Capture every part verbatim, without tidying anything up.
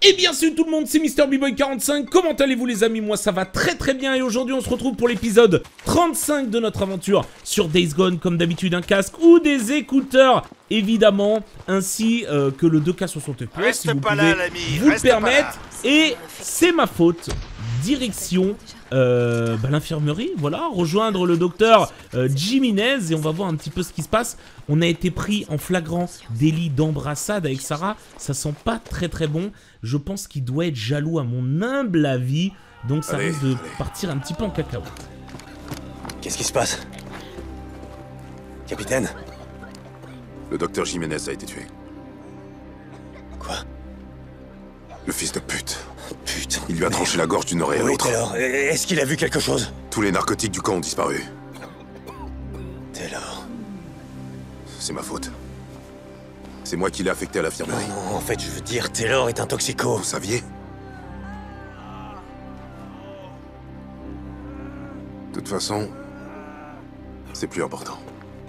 Et bien salut tout le monde, c'est Mister B-Boy quarante-cinq, comment allez-vous les amis? Moi ça va très très bien et aujourd'hui on se retrouve pour l'épisode trente-cinq de notre aventure sur Days Gone, comme d'habitude un casque ou des écouteurs évidemment, ainsi euh, que le deux K soixante F P S si vous pouvez là, vous le permettre. Et c'est ma faute, direction euh, bah, l'infirmerie, voilà, rejoindre le docteur euh, Jiménez et on va voir un petit peu ce qui se passe. On a été pris en flagrant délit d'embrassade avec Sarah, ça sent pas très très bon. Je pense qu'il doit être jaloux à mon humble avis, donc ça allez, risque de allez. partir un petit peu en cacahuète. Qu'est-ce qui se passe? Capitaine? Le docteur Jiménez a été tué. Quoi? Le fils de pute. Putain. Il lui a tranché la gorge d'une oreille à Oui, l'autre. Taylor, est-ce qu'il a vu quelque chose? Tous les narcotiques du camp ont disparu. Taylor. C'est ma faute. C'est moi qui l'ai affecté à Non, l'infirmerie. non, en fait, je veux dire, Taylor est un toxico. Vous saviez? De toute façon, c'est plus important.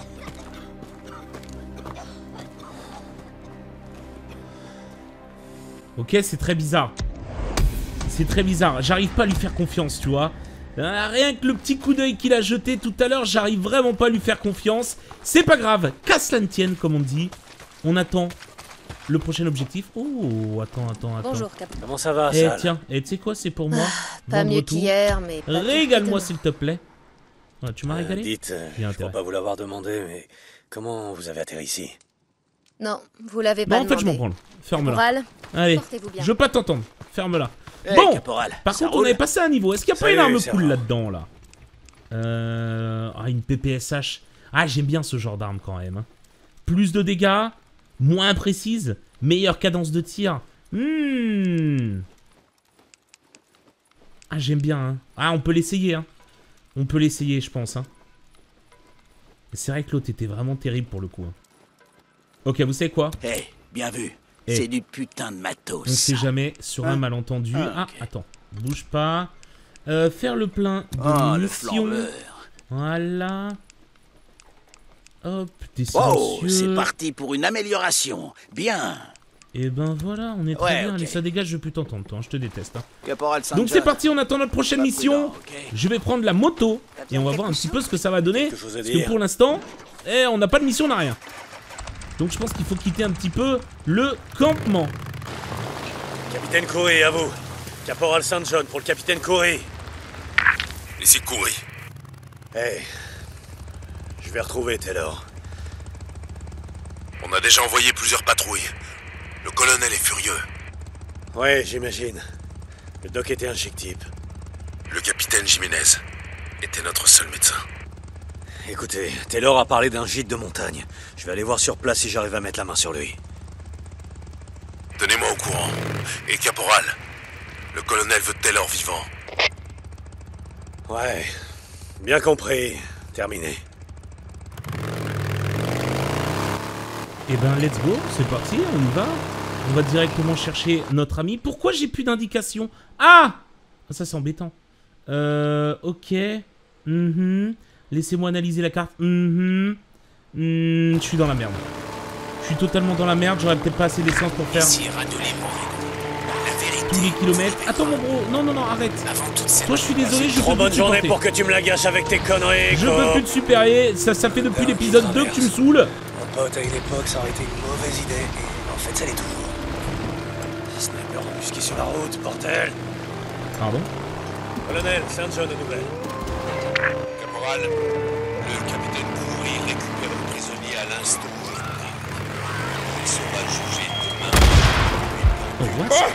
Ok, c'est très bizarre. C'est très bizarre. J'arrive pas à lui faire confiance, tu vois. Euh, Rien que le petit coup d'œil qu'il a jeté tout à l'heure, j'arrive vraiment pas à lui faire confiance. C'est pas grave. Qu'à cela ne tienne, comme on dit. On attend le prochain objectif. Oh, attends, attends, attends. Bonjour, Capitaine. Comment ça va, Eh Sal? tiens, et tu sais quoi, c'est pour moi. Pas Vendre mieux tout. qu'hier, mais pas Régale-moi tout s'il te plaît. Ouais, tu m'as Euh, régalé? dites, euh, Bien je crois intérêt. pas vous l'avoir demandé, mais comment vous avez atterri ici? Non, vous l'avez Non, pas en fait, je m'en demandé. branle. Ferme-la. Caporal, Allez, portez-vous bien. je veux pas t'entendre. Ferme-la. Hey, Bon, caporal, par ça contre, on roule? avait passé un niveau. Est-ce qu'il n'y a pas Salut, une arme ça cool va. là-dedans, là? Euh... Ah, une P P S H. Ah, j'aime bien ce genre d'arme quand même. hein. Plus de dégâts, moins précise, meilleure cadence de tir. Hmm. Ah, j'aime bien. Hein. Ah, on peut l'essayer. Hein. On peut l'essayer, je pense. Hein. C'est vrai que l'autre était vraiment terrible pour le coup. hein. Ok, vous savez quoi? Eh, bien vu. Eh. C'est du putain de matos. On sait jamais sur un Hein? malentendu. Ah, Ah, ok. attends. Bouge pas. Euh, faire le plein de Oh, le munitions. flambeur. Voilà. Hop, des Wow, silencieux. c'est parti pour une amélioration. Bien. Et ben voilà, on est très Ouais, bien. ok. Allez, ça dégage, je veux plus t'entendre, toi. hein, Je te déteste. hein. Caporal Saint Donc c'est parti, on attend notre prochaine Pas mission. prudent, ok. Je vais prendre la moto et on va voir un petit peu ce que ça va donner. Quelque chose à Parce que dire. pour l'instant, eh, on n'a pas de mission, on n'a rien. Donc je pense qu'il faut quitter un petit peu le campement. Capitaine Corey, à vous. Caporal Saint John pour le capitaine Corey. Laissez courir. Hey, je vais retrouver Taylor. On a déjà envoyé plusieurs patrouilles. Le colonel est furieux. Ouais, j'imagine. Le doc était un chic type. Le capitaine Jiménez était notre seul médecin. Écoutez, Taylor a parlé d'un gîte de montagne. Je vais aller voir sur place si j'arrive à mettre la main sur lui. Tenez-moi au courant. Et caporal, le colonel veut Taylor vivant. Ouais, bien compris. Terminé. Et ben let's go, c'est parti, on y va. On va directement chercher notre ami. Pourquoi j'ai plus d'indication? Ah, ça c'est embêtant. Euh, ok. Mhm. Laissez-moi analyser la carte. Mhm. Hmm, je suis dans la merde. Je suis totalement dans la merde. J'aurais peut-être pas assez d'essence pour faire Ici, Radio Libre. La vérité. tous les kilomètres. Attends mon bro, non non non, arrête. Avant toute cette... Toi je suis désolé, je Trop peux bonne plus te journée supporter. pour que tu me la gâches avec tes conneries, Je quoi. peux plus te supérieur. Ça, ça fait depuis l'épisode deux que tu me saoules. Mon pote, à une époque, ça aurait été une mauvaise idée. Et en fait, ça l'est toujours. Sniper embusqué sur la route, bordel. Pardon. Colonel, Saint John aux nouvelles. Caporal, le capitaine Coury récupère le prisonnier à l'instant. Il sera jugé demain. Oh, what?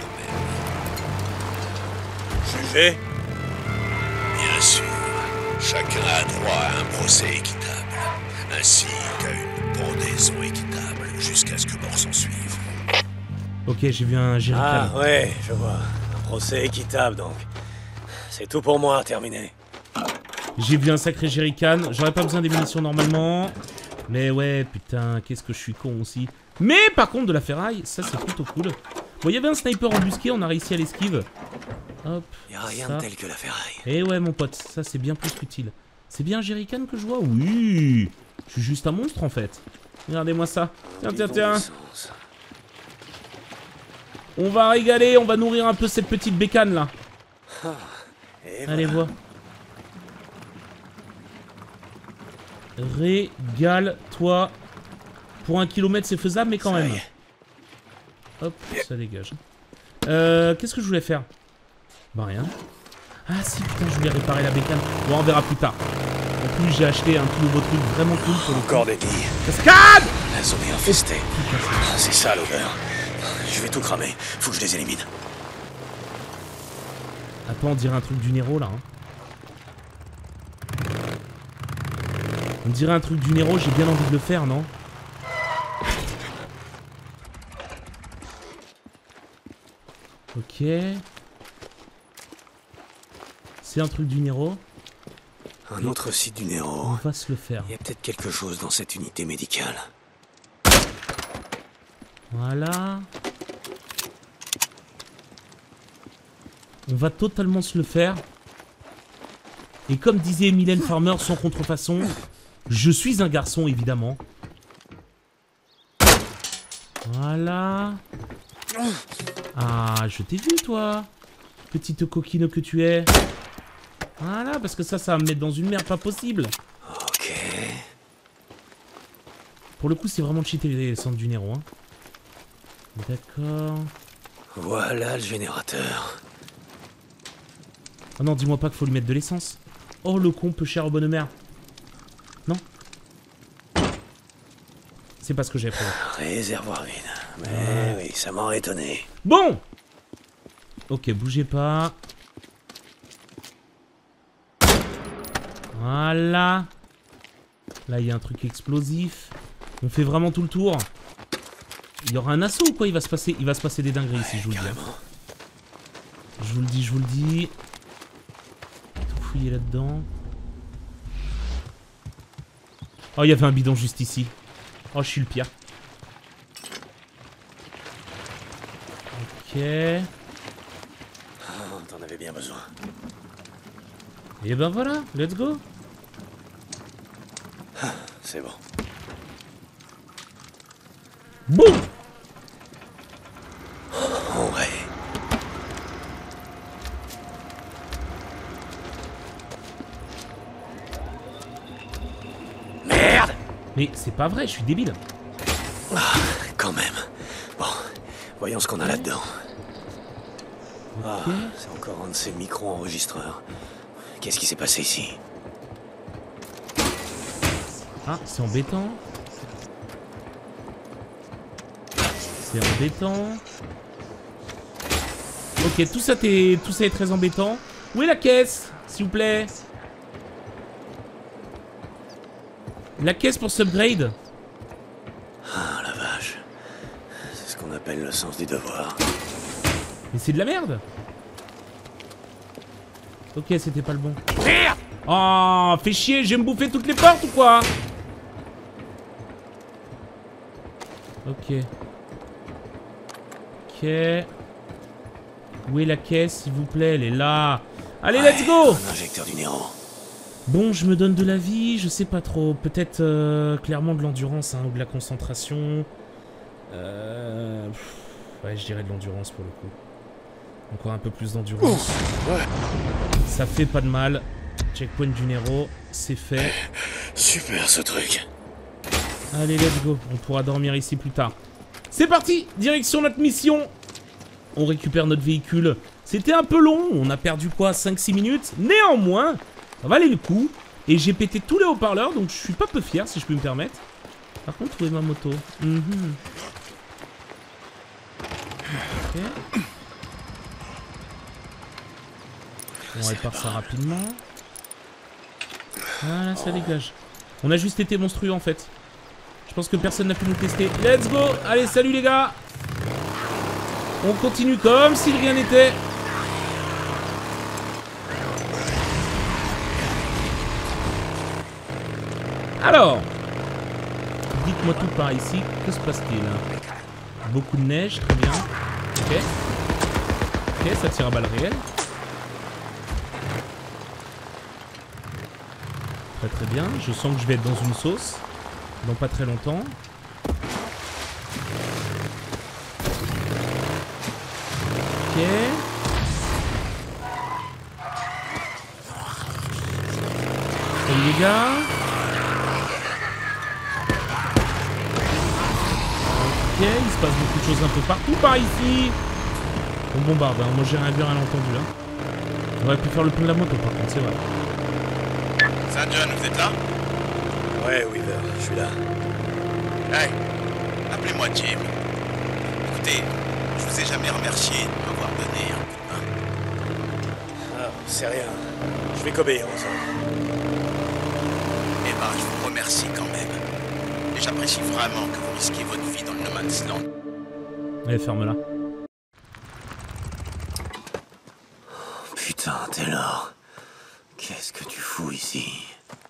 Jugé? Bien sûr, chacun a droit à un procès équitable, ainsi qu'à une pendaison équitable jusqu'à ce que mort s'en suive. Ok, j'ai vu un jerrycan. Ah, ouais, je vois. Un procès équitable, donc. C'est tout pour moi, terminé. J'ai vu un sacré jerrycan. J'aurais pas besoin des munitions normalement. Mais ouais, putain, qu'est-ce que je suis con aussi. Mais par contre, de la ferraille, ça c'est plutôt cool. Bon, il y avait un sniper embusqué, on a réussi à l'esquive. Hop. Y'a rien ça. de tel que la ferraille. Et ouais, mon pote, ça c'est bien plus qu'utile. C'est bien un jerrycan que je vois? Oui. Je suis juste un monstre en fait. Regardez-moi ça. Tiens, tiens, tiens. On va régaler, on va nourrir un peu cette petite bécane là. Et Allez, voilà. vois. Régale-toi. Pour un kilomètre, c'est faisable, mais quand Ça y même. est. Hop, ça dégage. Euh, qu'est-ce que je voulais faire? Bah rien. Ah si, putain, je voulais réparer la bécane. Bon, on verra plus tard. En plus, j'ai acheté un tout nouveau truc vraiment cool pour le coup. Encore des billes. Cascade! La zone est infestée. Ah, c'est ça l'odeur. Je vais tout cramer. Faut que je les élimine. Attends, on dirait un truc du Nero là. Hein. On dirait un truc du Nero, j'ai bien envie de le faire, non? Ok. C'est un truc du Nero. Un autre site du Nero. On va se le faire. Il y a peut-être quelque chose dans cette unité médicale. Voilà. On va totalement se le faire. Et comme disait Mylène Farmer sans contrefaçon, je suis un garçon évidemment. Voilà. Ah, je t'ai vu toi. Petite coquine que tu es. Voilà, parce que ça, ça va me mettre dans une merde pas possible. Ok. Pour le coup, c'est vraiment cheaté les centres du Nero. Hein. D'accord. Voilà le générateur. Oh non, dis-moi pas qu'il faut lui mettre de l'essence. Oh, le con, peu cher aux bonnes mères. Non. C'est pas ce que j'ai prévu. Réservoir vide. Mais oui, ça m'aurait étonné. Bon. Ok, bougez pas. Voilà. Là, il y a un truc explosif. On fait vraiment tout le tour. Il y aura un assaut ou quoi? Il va se passer, il va se passer des dingueries ici, je vous le dis. Je vous le dis, je vous le dis. Tout fouiller là-dedans. Oh, il y avait un bidon juste ici. Oh, je suis le pire. Ok. Oh, t'en avais bien besoin. Et ben voilà, let's go. C'est bon. Boum. Oh ouais. Merde! Mais c'est pas vrai, je suis débile. Ah, quand même. Bon, voyons ce qu'on a là-dedans. Ah, Ok. c'est encore un de ces micro-enregistreurs. Qu'est-ce qui s'est passé ici? Ah, c'est embêtant. C'est embêtant. Ok, tout ça, est... tout ça est très embêtant. Où est la caisse, s'il vous plaît? La caisse pour s'upgrade. Ah la vache. C'est ce qu'on appelle le sens du devoir. Mais c'est de la merde. Ok, c'était pas le bon. Merde! Oh, fais chier, je vais me bouffer toutes les portes ou quoi? Ok. Ok. Où est la caisse, s'il vous plaît? Elle est là. Allez, Ouais, let's go! Un injecteur du Nero. Bon, je me donne de la vie, je sais pas trop. Peut-être euh, clairement de l'endurance hein, ou de la concentration. Euh... pff, Ouais, je dirais de l'endurance pour le coup. Encore un peu plus d'endurance. Ouais. Ça fait pas de mal. Checkpoint du Nero, c'est fait. Super ce truc. Allez, let's go. On pourra dormir ici plus tard. C'est parti! Direction notre mission. On récupère notre véhicule. C'était un peu long. On a perdu quoi? cinq six minutes. Néanmoins, ça valait le coup. Et j'ai pété tous les haut-parleurs. Donc je suis pas peu fier, si je peux me permettre. Par contre, où est ma moto? mm-hmm. Ok. On répare ça rapidement. Voilà, ça dégage. On a juste été monstrueux en fait. Je pense que personne n'a pu nous tester. Let's go! Allez, salut les gars! On continue comme si rien n'était. Alors, dites-moi tout par ici. Que se passe-t-il? Beaucoup de neige, très bien. Ok. Ok, ça tire à balles réelles. Très très bien. Je sens que je vais être dans une sauce. Dans pas très longtemps. Ok. Salut les gars. Ok, il se passe beaucoup de choses un peu partout par ici. On bombarde, hein. Moi j'ai rien vu, rien entendu là. On aurait pu faire le pont de la moto par contre, c'est vrai. Saint John, vous êtes là? Ouais, Weaver, je suis là. Hey, appelez-moi Jim. Écoutez, je vous ai jamais remercié de m'avoir donné un coup de main. Ah, c'est rien. Je vais qu'obéir aux ordres. Eh ben, je vous remercie quand même. Et j'apprécie vraiment que vous risquiez votre vie dans le No Man's Land. Allez, ferme-la. Putain, Taylor. Qu'est-ce que tu fous ici?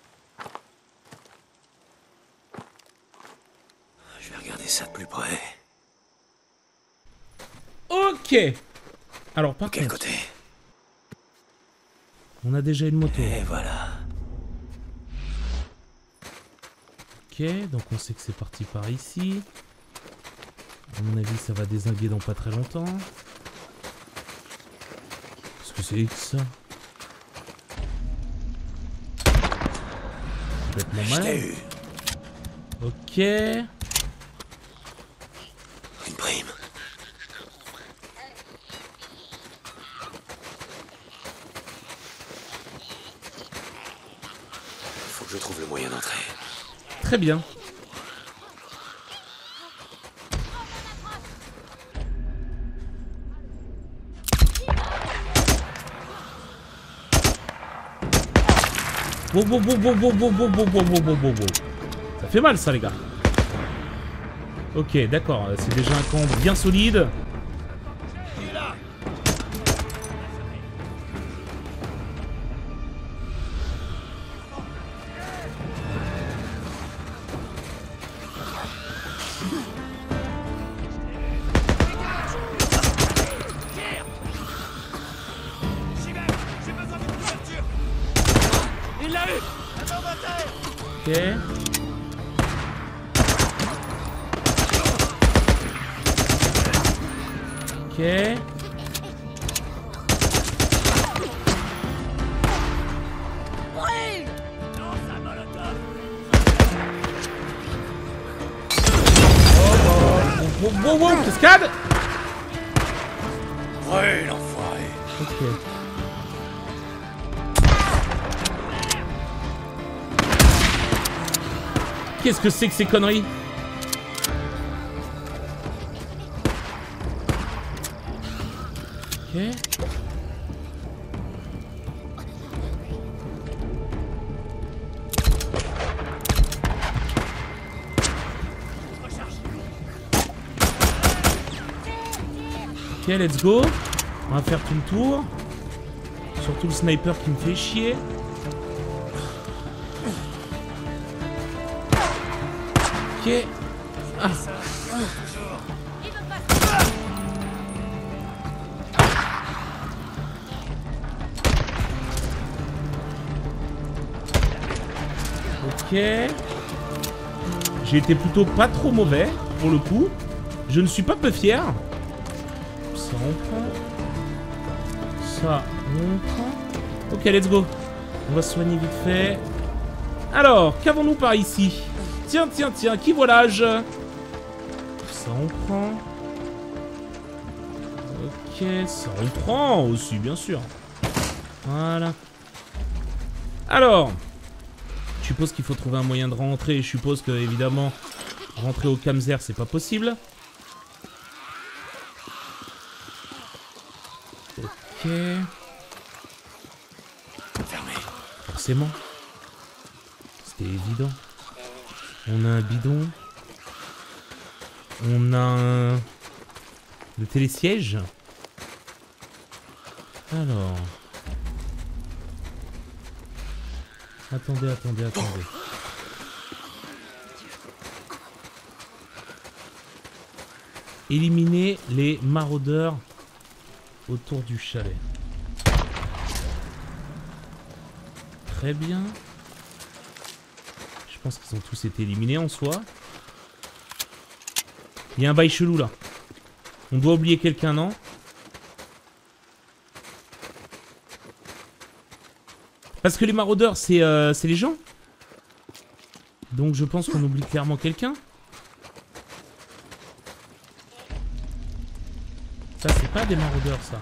Je vais regarder ça de plus près. Ok. Alors par Quel contre, côté? on a déjà une moto. Et voilà. Ok, donc on sait que c'est parti par ici. À mon avis, ça va dézinguer dans pas très longtemps. Qu'est-ce que c'est que ça? Complètement Je t'ai mal. eu. Ok. Une prime. Faut que je trouve le moyen d'entrer. Très bien. Wow, wow, wow, wow, wow, wow, wow, wow, wow, wow, wow, wow. Ça fait mal ça les gars. Ok, d'accord, c'est déjà un camp bien solide. Ok. Ok. Wow, wow, wow, cascade. Ouais, l'enfoiré. Ok. Qu'est-ce que c'est que ces conneries? Ok. Ok, let's go. On va faire tout le tour. Surtout le sniper qui me fait chier. Ok. Ah. Ok. J'ai été plutôt pas trop mauvais, pour le coup. Je ne suis pas peu fier. Ça, on prend. Ça, on prend. Ok, let's go. On va se soigner vite fait. Alors, qu'avons-nous par ici? Tiens, tiens, tiens, qui volage? Ça, on prend. Ok, ça, on prend aussi, bien sûr. Voilà. Alors, je suppose qu'il faut trouver un moyen de rentrer. Je suppose que, évidemment, rentrer au Kamzer, c'est pas possible. Ok. Fermé. Forcément. C'était évident. On a un bidon. On a un... le télésiège. Alors... Attendez, attendez, attendez. Éliminer les maraudeurs autour du chalet. Très bien. Je pense qu'ils ont tous été éliminés en soi. Il y a un bail chelou là. On doit oublier quelqu'un, non? Parce que les maraudeurs, c'est euh, c'est les gens. Donc je pense qu'on oublie clairement quelqu'un. Ça, c'est pas des maraudeurs, ça.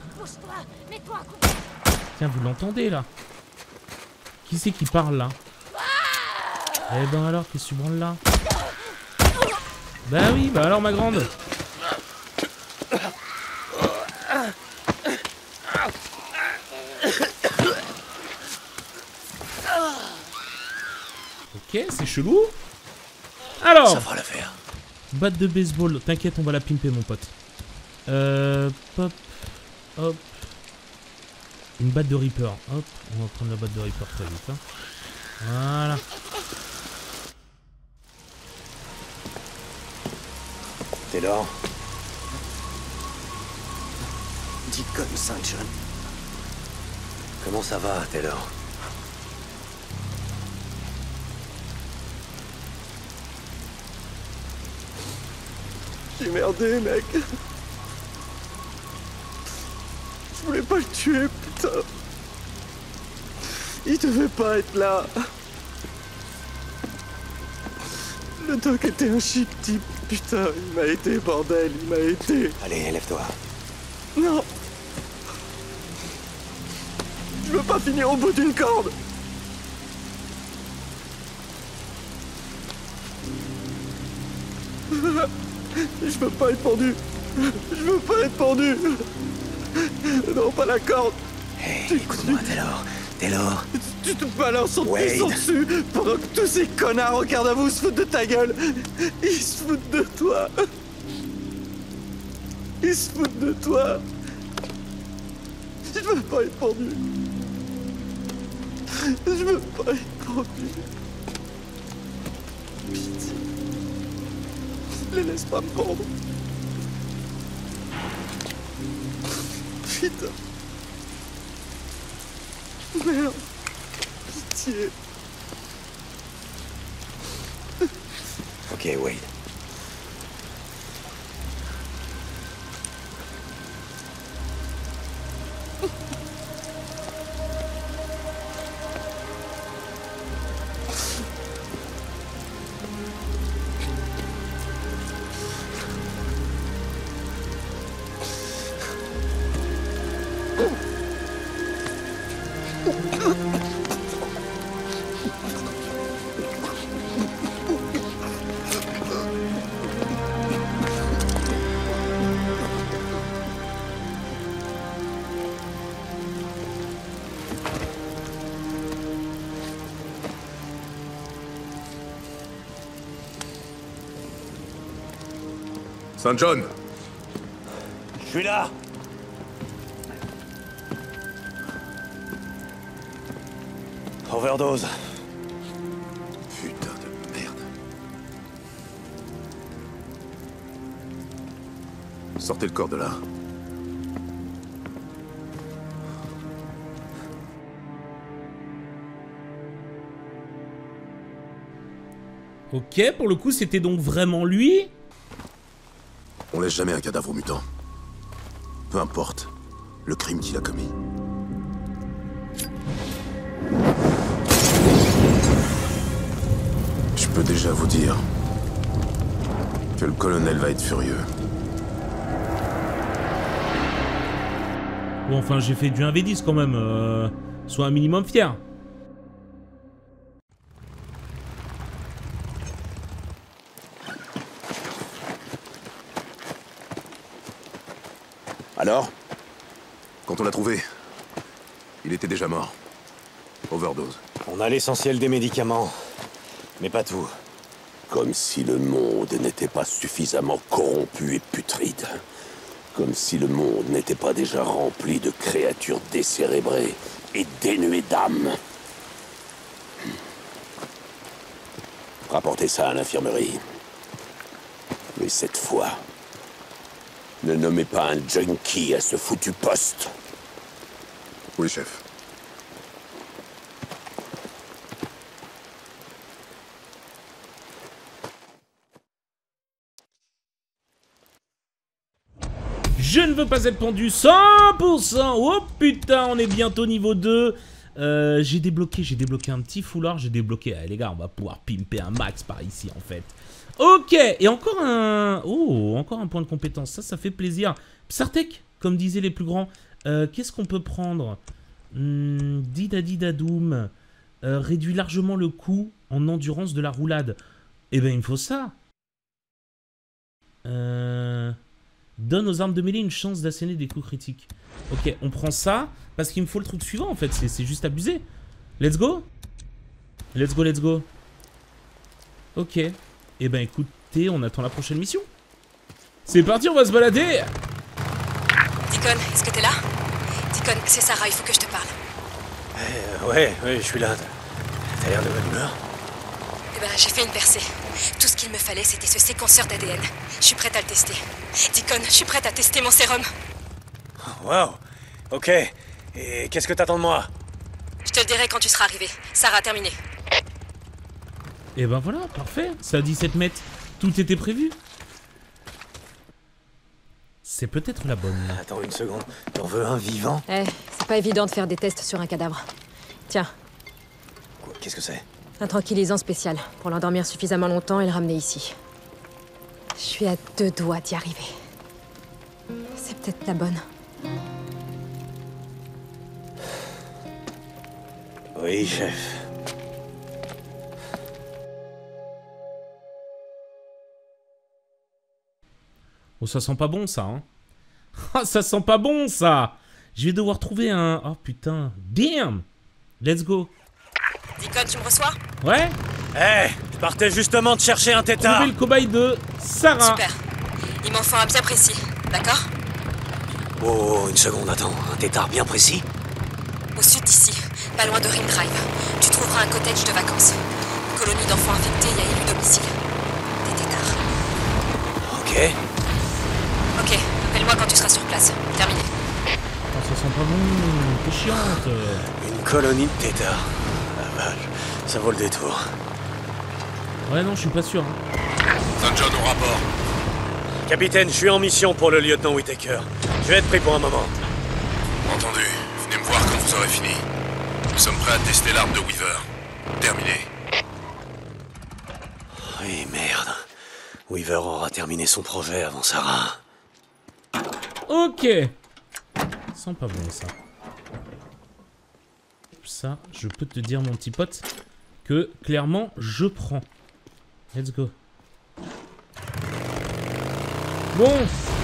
Tiens, vous l'entendez, là? Qui c'est qui parle, là? Eh ben alors, qu'est-ce que tu branles, là? Bah oui, bah alors, ma grande. Ok, c'est chelou. Alors, Ça va la faire. batte de baseball. T'inquiète, on va la pimper, mon pote. Euh, pop, hop. Une batte de Reaper. Hop, on va prendre la batte de Reaper très vite. Hein. Voilà. Taylor. Dit comme Saint John. Comment ça va, Taylor? J'ai merdé, mec. Je voulais pas le tuer, putain. Il devait pas être là. Le doc était un chic type, putain. Il m'a aidé, bordel, il m'a aidé. Allez, lève-toi. Non. Je veux pas finir au bout d'une corde. Je veux pas être pendu. Je veux pas être pendu. Non, pas la corde. Hé, écoute-moi, Taylor. Taylor. Tu te balances en te Wade. pissant dessus pendant que tous ces connards au garde à vous se foutent de ta gueule. Ils se foutent de toi. Ils se foutent de toi. Je veux pas être pendu. Je veux pas être pendu. Pitié. Les laisse pas me pendre. Putain. Merde. Pitié. Ok, Wade. Saint John. Je suis là. Overdose. Putain de merde. Sortez le corps de là. Ok, pour le coup, c'était donc vraiment lui. On laisse jamais un cadavre mutant. Peu importe le crime qu'il a commis. Je peux déjà vous dire que le colonel va être furieux. Bon, enfin, j'ai fait du un v dix quand même. Euh, sois un minimum fier. Alors? Quand on l'a trouvé, il était déjà mort. Overdose. On a l'essentiel des médicaments, mais pas tout. Comme si le monde n'était pas suffisamment corrompu et putride. Comme si le monde n'était pas déjà rempli de créatures décérébrées et dénuées d'âme. Rapportez ça à l'infirmerie. Mais cette fois, ne nommez pas un junkie à ce foutu poste. Oui, chef. Je ne veux pas être pendu cent pour cent. Oh putain, on est bientôt niveau deux. Euh, j'ai débloqué, j'ai débloqué un petit foulard. J'ai débloqué... Allez les gars, on va pouvoir pimper un max par ici en fait. Ok, et encore un... Oh, encore un point de compétence. Ça, ça fait plaisir. Psartek, comme disaient les plus grands. Euh, Qu'est-ce qu'on peut prendre hmm, Didadidadoum. Euh, réduit largement le coût en endurance de la roulade. Eh ben, il me faut ça. Euh... Donne aux armes de mêlée une chance d'asséner des coups critiques. Ok, on prend ça, parce qu'il me faut le truc suivant, en fait. C'est juste abusé. Let's go. Let's go, let's go. Ok. Eh ben, écoutez, on attend la prochaine mission. C'est parti, on va se balader. Deacon, est-ce que t'es là? Deacon, c'est Sarah, il faut que je te parle. Euh, ouais, ouais, je suis là. T'as l'air de bonne humeur. Eh ben, j'ai fait une percée. Tout ce qu'il me fallait, c'était ce séquenceur d'A D N. Je suis prête à le tester. Deacon, je suis prête à tester mon sérum. Wow. Ok. Et qu'est-ce que t'attends de moi? Je te le dirai quand tu seras arrivé. Sarah, terminé. Et ben voilà, parfait. C'est à dix-sept mètres. Tout était prévu. C'est peut-être la bonne. Attends une seconde. T'en veux un vivant? Eh, c'est pas évident de faire des tests sur un cadavre. Tiens. Qu'est-ce que c'est? Un tranquillisant spécial, pour l'endormir suffisamment longtemps et le ramener ici. Je suis à deux doigts d'y arriver. C'est peut-être la bonne. Oui, chef. Oh, ça sent pas bon, ça, hein. Ah, ça sent pas bon, ça. Je vais devoir trouver un... Oh, putain. Damn. Let's go. Deacon, tu me reçois? Ouais. Eh, hey, je partais justement de chercher un tétard. Trouver le cobaye de Sarah. Super. Il m'en faut un bien précis, d'accord? Oh, une seconde, attends. Un tétard bien précis? Au sud d'ici, pas loin de Ring Drive, tu trouveras un cottage de vacances. Une colonie d'enfants infectés y a élu domicile. Des tétards. Ok. Ok, appelle-moi quand tu seras sur place. Terminé. Oh, ça sent pas bon. T'es chiante. Une colonie de tétards. La vache, ça vaut le détour. Ouais, non, je suis pas sûr. Hein. Saint John au rapport. Capitaine, je suis en mission pour le lieutenant Whitaker. Je vais être pris pour un moment. Entendu. Venez me voir quand vous aurez fini. Nous sommes prêts à tester l'arme de Weaver. Terminé. Oui, merde. Weaver aura terminé son projet avant Sarah. Ok. Ça sent pas bon, ça. Ça, je peux te dire, mon petit pote, que clairement, je prends. Let's go. Bon.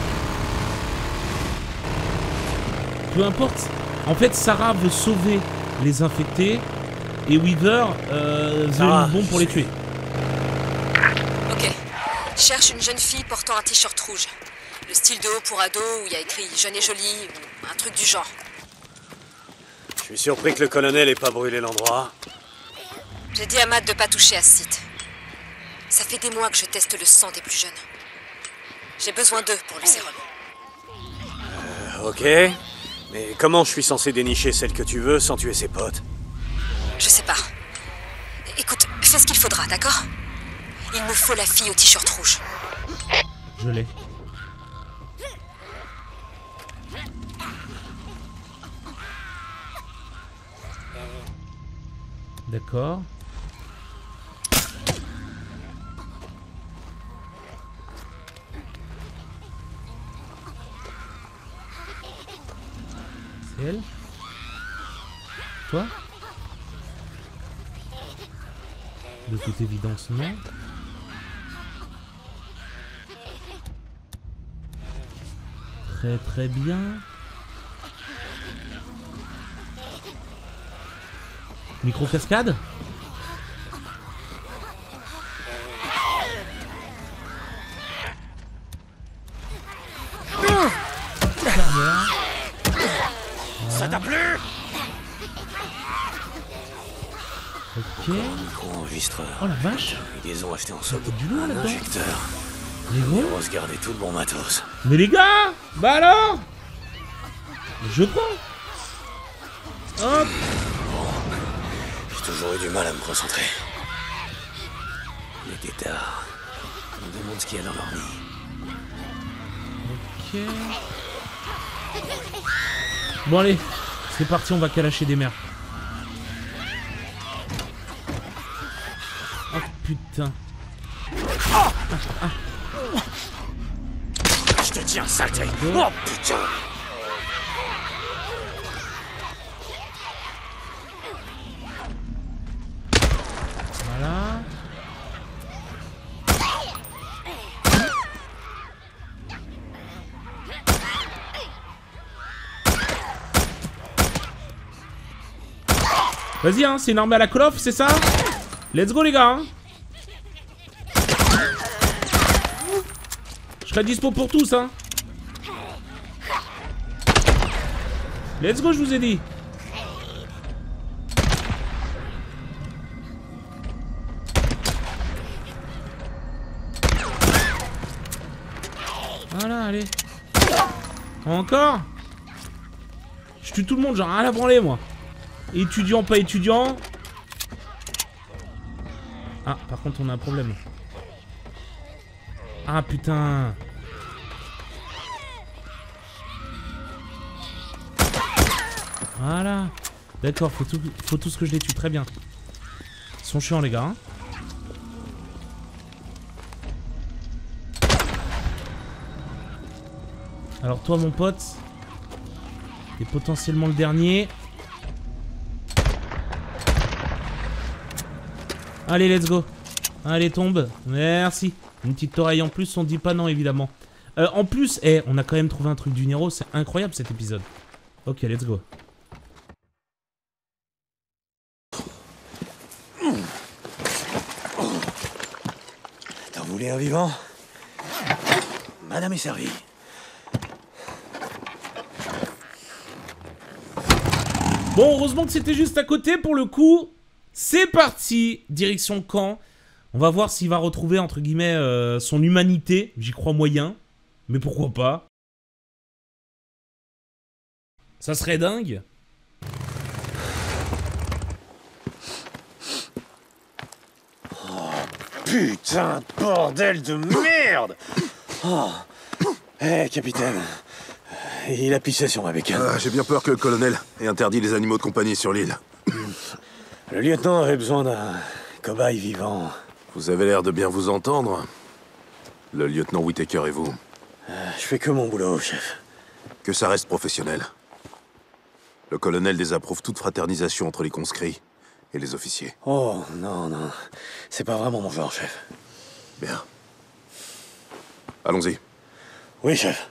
Peu importe. En fait, Sarah veut sauver les infectés et Weaver euh, veut une bombe pour les tuer. Ok. Cherche une jeune fille portant un t-shirt rouge. Le style de haut pour ado où il y a écrit jeune et jolie ou un truc du genre. Je suis surpris que le colonel ait pas brûlé l'endroit. J'ai dit à Matt de pas toucher à ce site. Ça fait des mois que je teste le sang des plus jeunes. J'ai besoin d'eux pour le sérum. Euh, ok. Mais comment je suis censé dénicher celle que tu veux sans tuer ses potes? Je sais pas. Écoute, fais ce qu'il faudra, d'accord? Il nous faut la fille au t-shirt rouge. Je l'ai. D'accord. C'est elle? Toi? De toute évidence, non. Très très bien. Micro-cascade? Oh, ça t'a plu? Ok. Micro-enregistreur. Oh la vache. Ils ont acheté en solde. Du lourd Un là-dedans. injecteur. Les gros. On va se garder tout le bon matos. Mais les gars, bah alors, je prends. Hop. J'ai toujours eu du mal à me concentrer. Les tétards. On me demande ce qu'il y a dans leur nid. Ok. Bon allez, c'est parti, on va calacher des mers. putain. Ah, ah. Je te tiens, saleté. Oh putain. Voilà. Vas-y, hein, c'est une armée à la Call of, c'est ça? Let's go, les gars. Hein. Je serai dispo pour tous, hein. Let's go, je vous ai dit. Voilà, allez. Encore? Je tue tout le monde, genre rien à branler, moi. Étudiant, pas étudiant. Ah, par contre, on a un problème. Ah, putain. Voilà. D'accord, faut tout, faut tout ce que je les tue. Très bien. Ils sont chiants, les gars. Hein. Alors, toi, mon pote. T'es potentiellement le dernier. Allez, let's go. Allez, tombe. Merci. Une petite oreille en plus, on dit pas non, évidemment. Euh, en plus, eh, on a quand même trouvé un truc du Nero. C'est incroyable, cet épisode. Ok, let's go. T'en voulais un vivant? Madame est servie. Bon, heureusement que c'était juste à côté pour le coup. C'est parti, direction Caen. On va voir s'il va retrouver, entre guillemets, euh, son humanité. J'y crois moyen, mais pourquoi pas. Ça serait dingue. Oh, putain, bordel de merde. Oh. Eh, hey, capitaine. Il a pissé sur ma bécane. Ah, j'ai bien peur que le colonel ait interdit les animaux de compagnie sur l'île. Le lieutenant avait besoin d'un cobaye vivant. Vous avez l'air de bien vous entendre. Le lieutenant Whittaker et vous. Euh, je fais que mon boulot, chef. Que ça reste professionnel. Le colonel désapprouve toute fraternisation entre les conscrits et les officiers. Oh, non, non. C'est pas vraiment mon genre, chef. Bien. Allons-y. Oui, chef.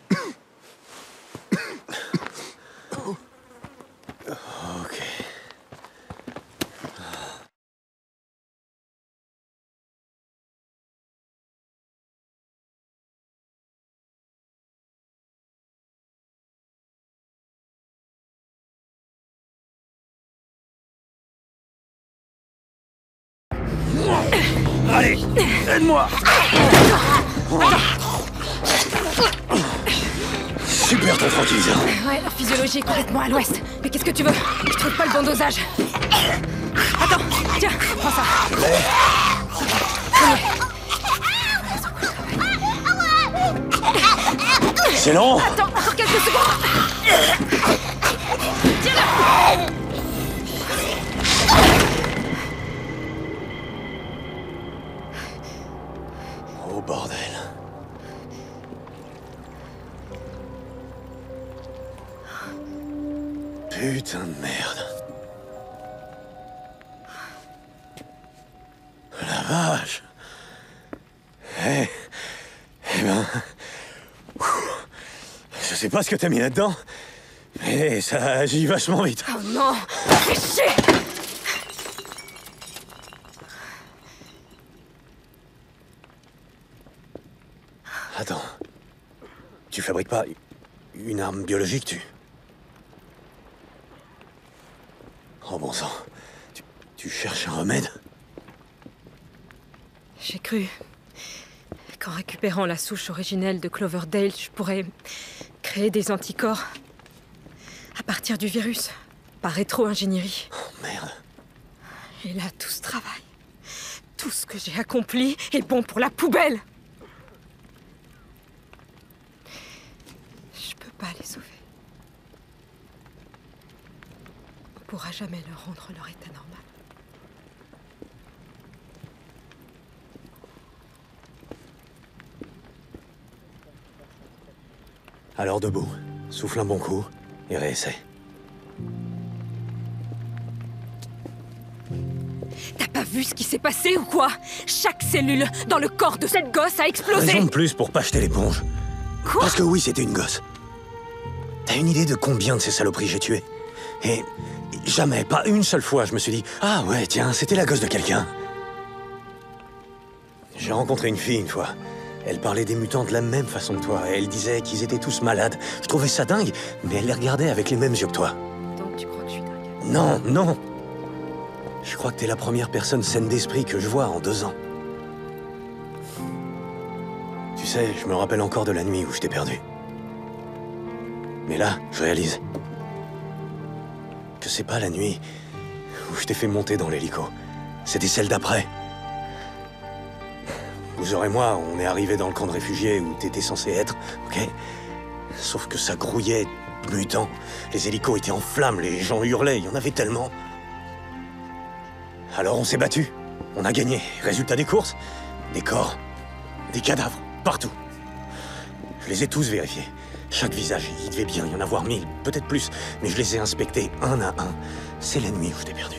Ok. Allez, aide-moi. Super ton tranquillisant. Ouais, leur physiologie est complètement à l'ouest. Mais qu'est-ce que tu veux? Je trouve pas le bon dosage. Attends, tiens, prends ça. Je l'ai. C'est long. Attends, encore quelques secondes. Tiens-le. Oh bordel. Putain de merde. La vache. Eh, eh ben... Je sais pas ce que t'as mis là-dedans, mais ça agit vachement vite. Oh non, fais chier. Attends. Tu fabriques pas une arme biologique, tu... Oh bon sang. Tu, tu cherches un remède? J'ai cru qu'en récupérant la souche originelle de Cloverdale, je pourrais créer des anticorps à partir du virus, par rétro-ingénierie. Oh merde. Et là, tout ce travail, tout ce que j'ai accompli est bon pour la poubelle. Je peux pas les sauver. On pourra jamais leur rendre leur état normal. Alors debout, souffle un bon coup et réessaie. T'as pas vu ce qui s'est passé ou quoi? Chaque cellule dans le corps de cette gosse a explosé. Raison de plus pour pas jeter l'éponge. Quoi? Parce que oui, c'était une gosse. T'as une idée de combien de ces saloperies j'ai tué? Et jamais, pas une seule fois, je me suis dit « Ah ouais, tiens, c'était la gosse de quelqu'un. » J'ai rencontré une fille une fois. Elle parlait des mutants de la même façon que toi. Et elle disait qu'ils étaient tous malades. Je trouvais ça dingue, mais elle les regardait avec les mêmes yeux que toi. Donc tu crois que je suis dingue? Non, non. Je crois que t'es la première personne saine d'esprit que je vois en deux ans. Tu sais, je me rappelle encore de la nuit où je t'ai perdu. Mais là, je réalise que c'est pas la nuit où je t'ai fait monter dans l'hélico. C'était celle d'après. Boozer et moi, on est arrivés dans le camp de réfugiés où t'étais censé être, ok? Sauf que ça grouillait de mutants. Les hélicos étaient en flammes, les gens hurlaient, il y en avait tellement. Alors on s'est battus. On a gagné. Résultat des courses, des corps, des cadavres, partout. Je les ai tous vérifiés. Chaque visage, il devait bien y en avoir mille, peut-être plus, mais je les ai inspectés un à un. C'est la nuit où je t'ai perdu.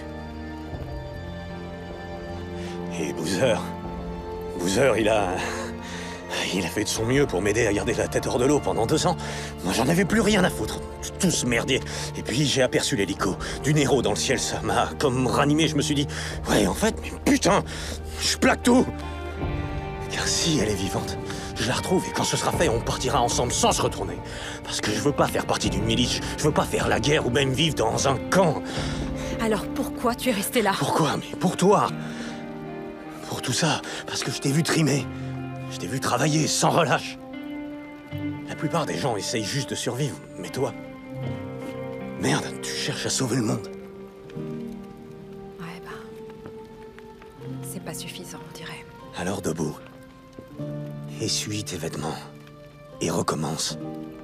Et Boozer... Boozer, il a... Il a fait de son mieux pour m'aider à garder la tête hors de l'eau pendant deux ans. Moi, j'en avais plus rien à foutre. Tout ce merdier. Et puis, j'ai aperçu l'hélico. Du Nero dans le ciel, ça m'a comme ranimé. Je me suis dit... Ouais, en fait, mais putain, je plaque tout. Car si elle est vivante, je la retrouve et quand ce sera fait, on partira ensemble sans se retourner. Parce que je veux pas faire partie d'une milice. Je veux pas faire la guerre ou même vivre dans un camp. Alors pourquoi tu es resté là? Pourquoi? Mais pour toi. Pour tout ça, parce que je t'ai vu trimer. Je t'ai vu travailler sans relâche. La plupart des gens essayent juste de survivre, mais toi... Merde, tu cherches à sauver le monde. Ouais, bah... c'est pas suffisant, on dirait. Alors debout. Essuie tes vêtements. Et recommence.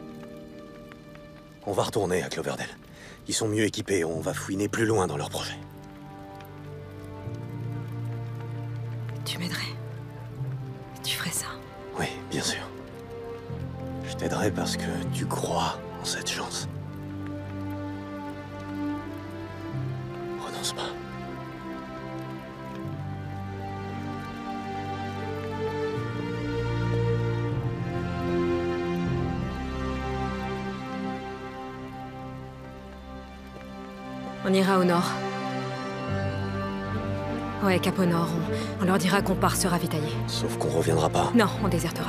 On va retourner à Cloverdale. Ils sont mieux équipés, on va fouiner plus loin dans leur projet. Tu m'aiderais? Tu ferais ça? Oui, bien sûr. Je t'aiderai parce que tu crois en cette chance. Renonce pas. On ira au nord. Ouais, Cap au nord. On, on leur dira qu'on part se ravitailler. Sauf qu'on reviendra pas. Non, on désertera.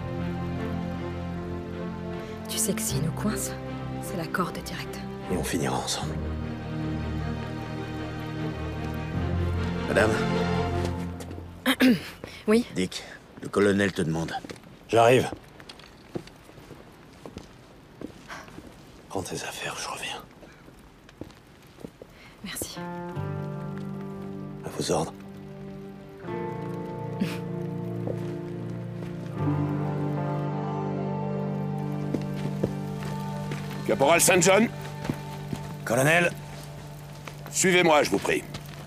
Tu sais que s'ils nous coincent, c'est la corde directe. Et on finira ensemble. Madame? Oui? Dick, le colonel te demande. J'arrive. Prends tes affaires, je reviens. Merci. À vos ordres. Caporal Saint John, Colonel, suivez-moi, je vous prie.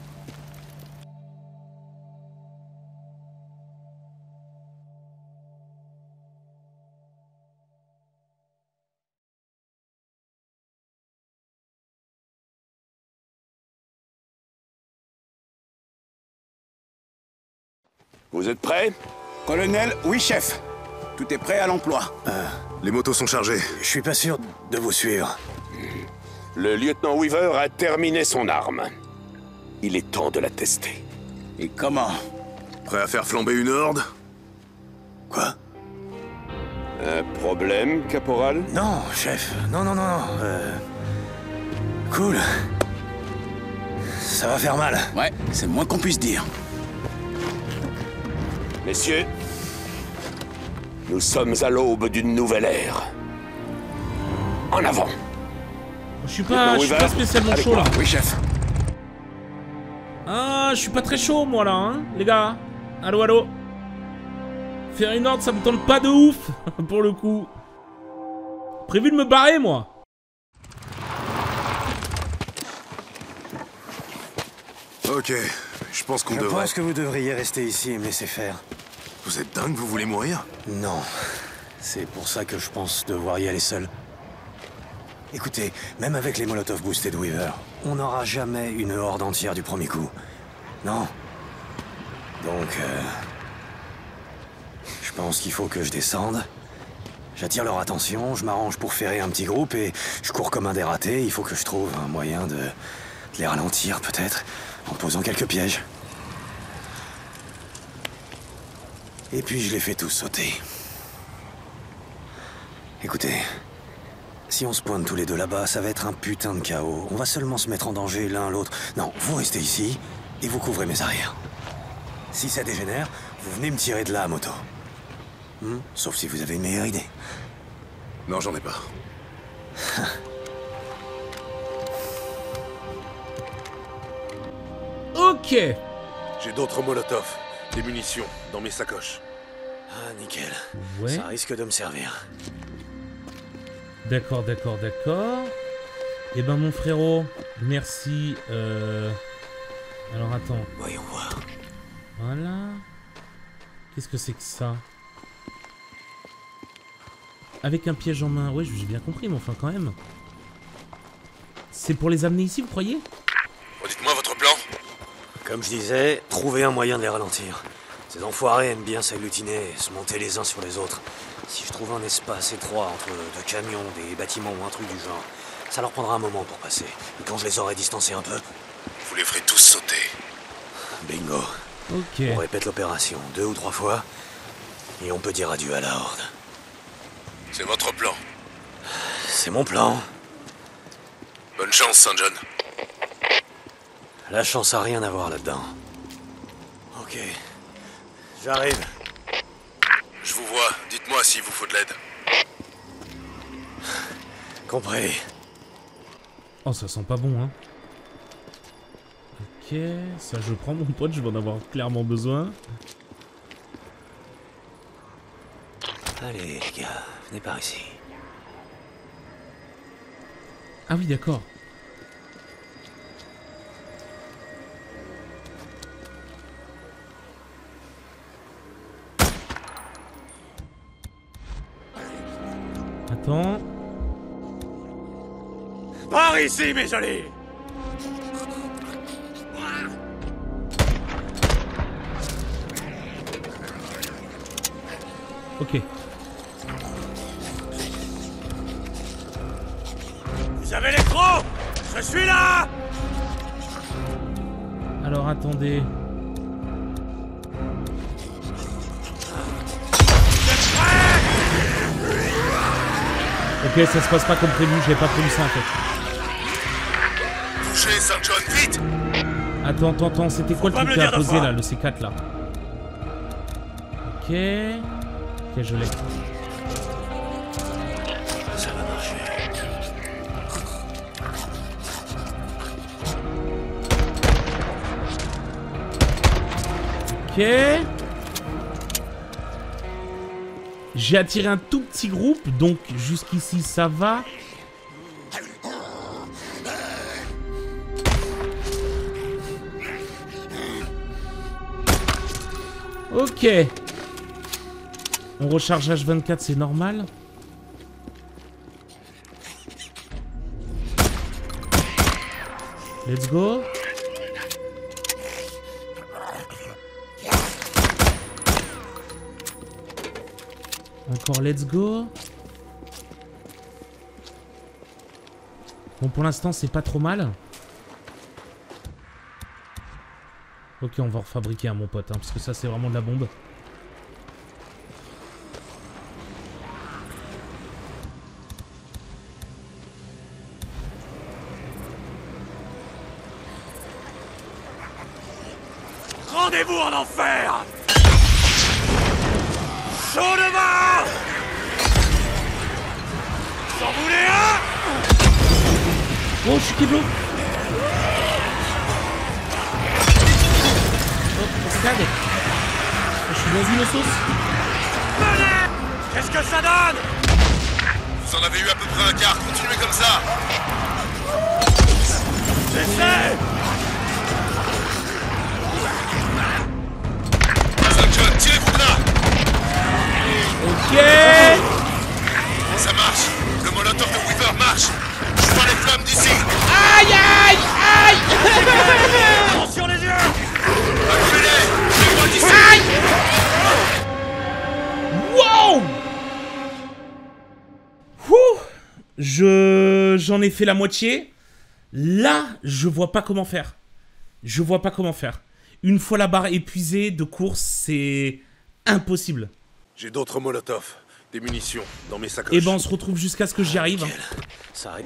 Vous êtes prêts? Colonel, oui, chef. Tout est prêt à l'emploi. euh, Les motos sont chargées. je suis pas sûr de vous suivre. Le lieutenant Weaver a terminé son arme. Il est temps de la tester. Et comment? Prêt à faire flamber une horde? Quoi? Un problème, caporal? Non, chef. Non, non, non, non. Euh... Cool. Ça va faire mal. Ouais, c'est le moins qu'on puisse dire. Messieurs, nous sommes à l'aube d'une nouvelle ère. En avant! Je suis pas, je suis pas spécialement chaud là. Oui, chef. Ah, je suis pas très chaud moi là, hein, les gars. Allô, allô. Faire une horde, ça me tente pas de ouf, pour le coup. Prévu de me barrer, moi. Ok, je pense qu'on Je devrait... pense que vous devriez rester ici et me laisser faire. Vous êtes dingue, vous voulez mourir? Non. C'est pour ça que je pense devoir y aller seul. Écoutez, même avec les Molotov boostés de Weaver, on n'aura jamais une horde entière du premier coup. Non. Donc, euh, je pense qu'il faut que je descende. J'attire leur attention, je m'arrange pour ferrer un petit groupe et je cours comme un dératé. Il faut que je trouve un moyen de, de les ralentir, peut-être, en posant quelques pièges. Et puis je les fais tous sauter. Écoutez, si on se pointe tous les deux là-bas, ça va être un putain de chaos. On va seulement se mettre en danger l'un l'autre. Non, vous restez ici et vous couvrez mes arrières. Si ça dégénère, vous venez me tirer de là à moto. Hmm? Sauf si vous avez une meilleure idée. Non, j'en ai pas. Ok. J'ai d'autres Molotov, des munitions, dans mes sacoches. Ah, nickel. Ouais. Ça risque de me servir. D'accord, d'accord, d'accord. Eh ben, mon frérot, merci. Euh... Alors, attends. Voyons voir. Voilà. Qu'est-ce que c'est que ça? Avec un piège en main. Ouais, j'ai bien compris, mais enfin, quand même. C'est pour les amener ici, vous croyez? Dites-moi votre plan. Comme je disais, trouver un moyen de les ralentir. Ces enfoirés aiment bien s'agglutiner et se monter les uns sur les autres. Si je trouve un espace étroit entre deux camions, des bâtiments ou un truc du genre, ça leur prendra un moment pour passer. Et quand je les aurai distancés un peu... Vous les ferez tous sauter. Bingo. Ok. On répète l'opération deux ou trois fois, et on peut dire adieu à la horde. C'est votre plan. C'est mon plan. Bonne chance, Saint John. La chance a rien à voir là-dedans. Ok. J'arrive. Je vous vois. Dites-moi s'il vous faut de l'aide. Compris. Oh, ça sent pas bon, hein. Ok, ça je prends mon pote, je vais en avoir clairement besoin. Allez, les gars, venez par ici. Ah oui, d'accord. Attends. Par ici, mes jolis! Ok. Vous avez les crocs! Je suis là! Alors attendez. Ok, ça se passe pas comme prévu, j'avais pas prévu ça en fait. Bougez, Saint John, vite! Attends, attends, attends, c'était quoi le truc à poser là, le C quatre là? Ok. Ok, je l'ai. Ça va marcher. Ok. J'ai attiré un tout petit groupe, donc jusqu'ici ça va. Ok. On recharge H vingt-quatre, c'est normal. Let's go. Encore let's go. Bon, pour l'instant, c'est pas trop mal. Ok, on va en refabriquer un, mon pote, hein, parce que ça, c'est vraiment de la bombe. Rendez-vous en enfer! Chaud devant! Vous en voulez un? Oh, je suis Keblo! Oh, regardez! Je suis dans une sauce! Venez! Qu'est-ce que ça donne? Vous en avez eu à peu près un quart, continuez comme ça! J'essaie! Saint John, tirez-vous de là! Ok! Je j'en ai fait la moitié. Là, je vois pas comment faire. Je vois pas comment faire. Une fois la barre épuisée de course, c'est impossible. J'ai d'autres molotovs, des munitions dans mes sacoches. Et ben on se retrouve jusqu'à ce que j'y arrive. Ça arrive.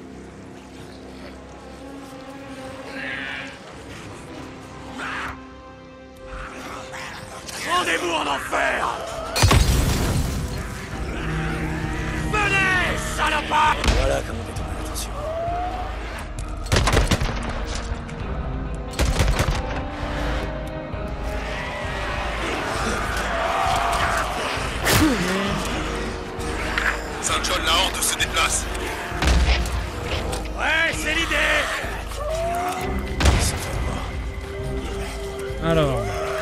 Rendez-vous en enfer! Venez, salopard! Voilà comment détourner l'attention. Saint John, la horde se déplace. Ouais, c'est l'idée! Alors.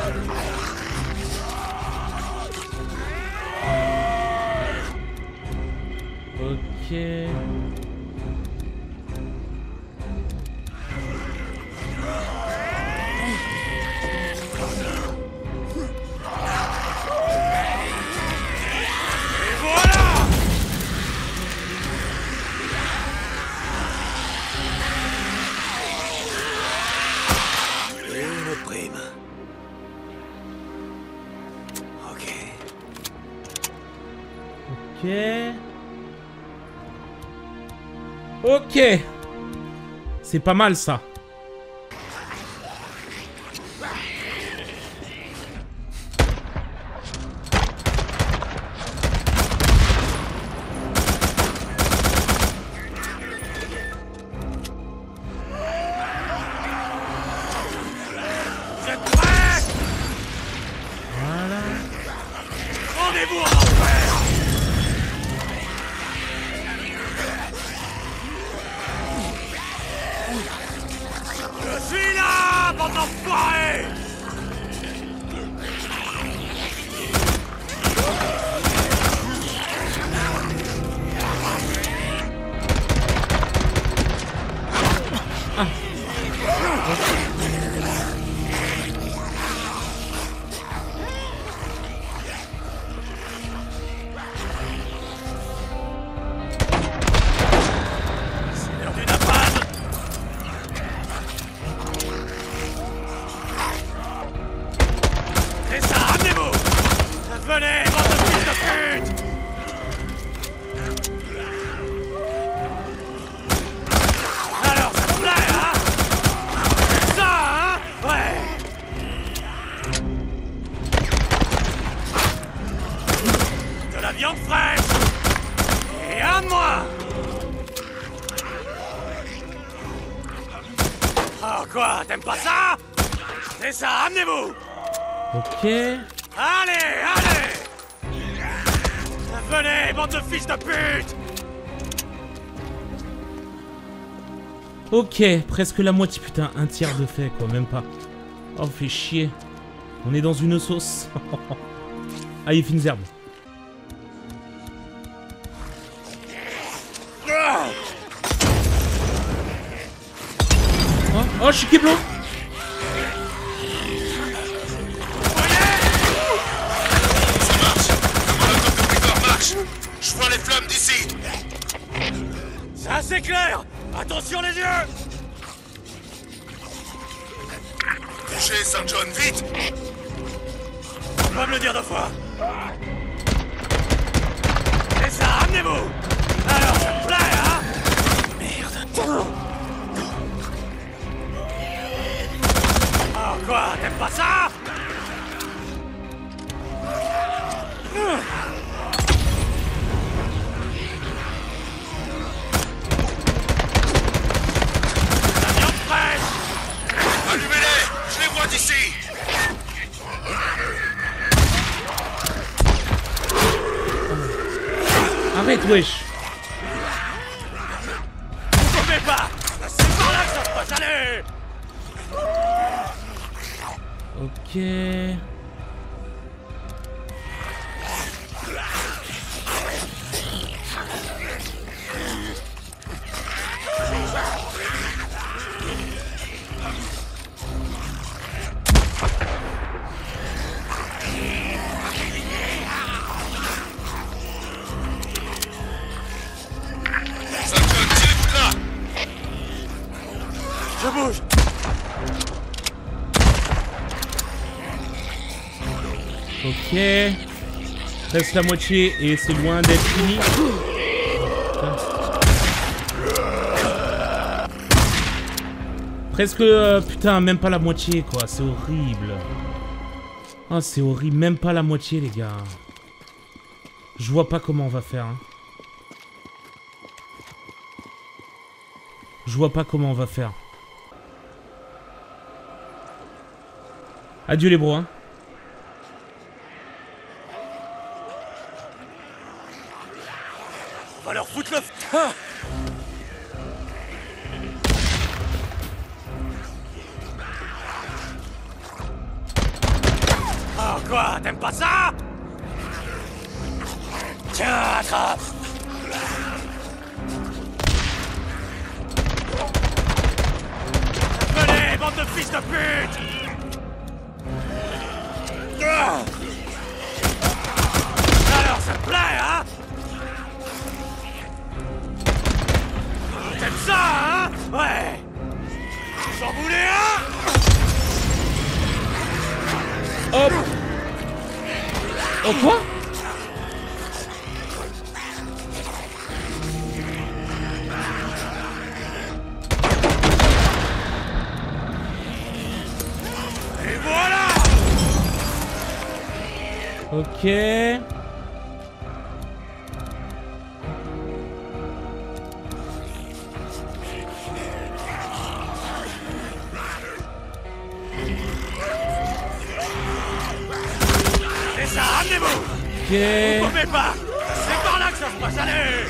Ok. Une prime. Ok. Ok. Ok. C'est pas mal ça. Vous êtes prêts? Voilà. Rendez-vous en enfer! Je suis là, bande d'enfoirés! C'est l'heure du napalm! C'est ça, ramenez-vous! Venez, bande de fils de pute! Alors, ça vous plaît, hein? C'est ça, hein? Ouais! De la viande fraîche! Et un de moi! Oh quoi, t'aimes pas ça? C'est ça, amenez-vous! Ok. Allez, allez! Venez, bande de fils de pute! Ok, presque la moitié, putain, un tiers de fait, quoi, même pas. Oh, fait chier. On est dans une sauce. Allez, fines herbes. Oh, oh, je suis Keblo. Ça marche! Le molotov de Clifford marche! Je vois les flammes d'ici! Ça, c'est clair! Attention les yeux! Touchez, Saint John, vite! On va me le dire deux fois! C'est ça, amenez-vous! Alors, ça te plaît, hein? Merde! Oh quoi, t'aimes pas ça? La viande fraîche! Allumez-les! Je les vois d'ici! Arrête, wesh. Vous tombez pas! C'est par là que ça se passe, allez! Ok. Ok. Reste la moitié et c'est loin d'être fini. Putain. Presque... Euh, putain, même pas la moitié, quoi. C'est horrible. Ah, c'est horrible. Même pas la moitié, les gars. Je vois pas comment on va faire. Hein. Je vois pas comment on va faire. Adieu les bros, hein. On va leur foutre le... Ah oh quoi, t'aimes pas ça? Tiens, attrape. Venez, bande de fils de pute. Ah alors, ça te plaît, hein? T'aimes ça, hein? Ouais. Vous en voulez un? Hop. Oh quoi? Et voilà. Ok. C'est ça, amenez-vous. Ok. Vous pouvez pas. C'est par là que ça se passe, allez.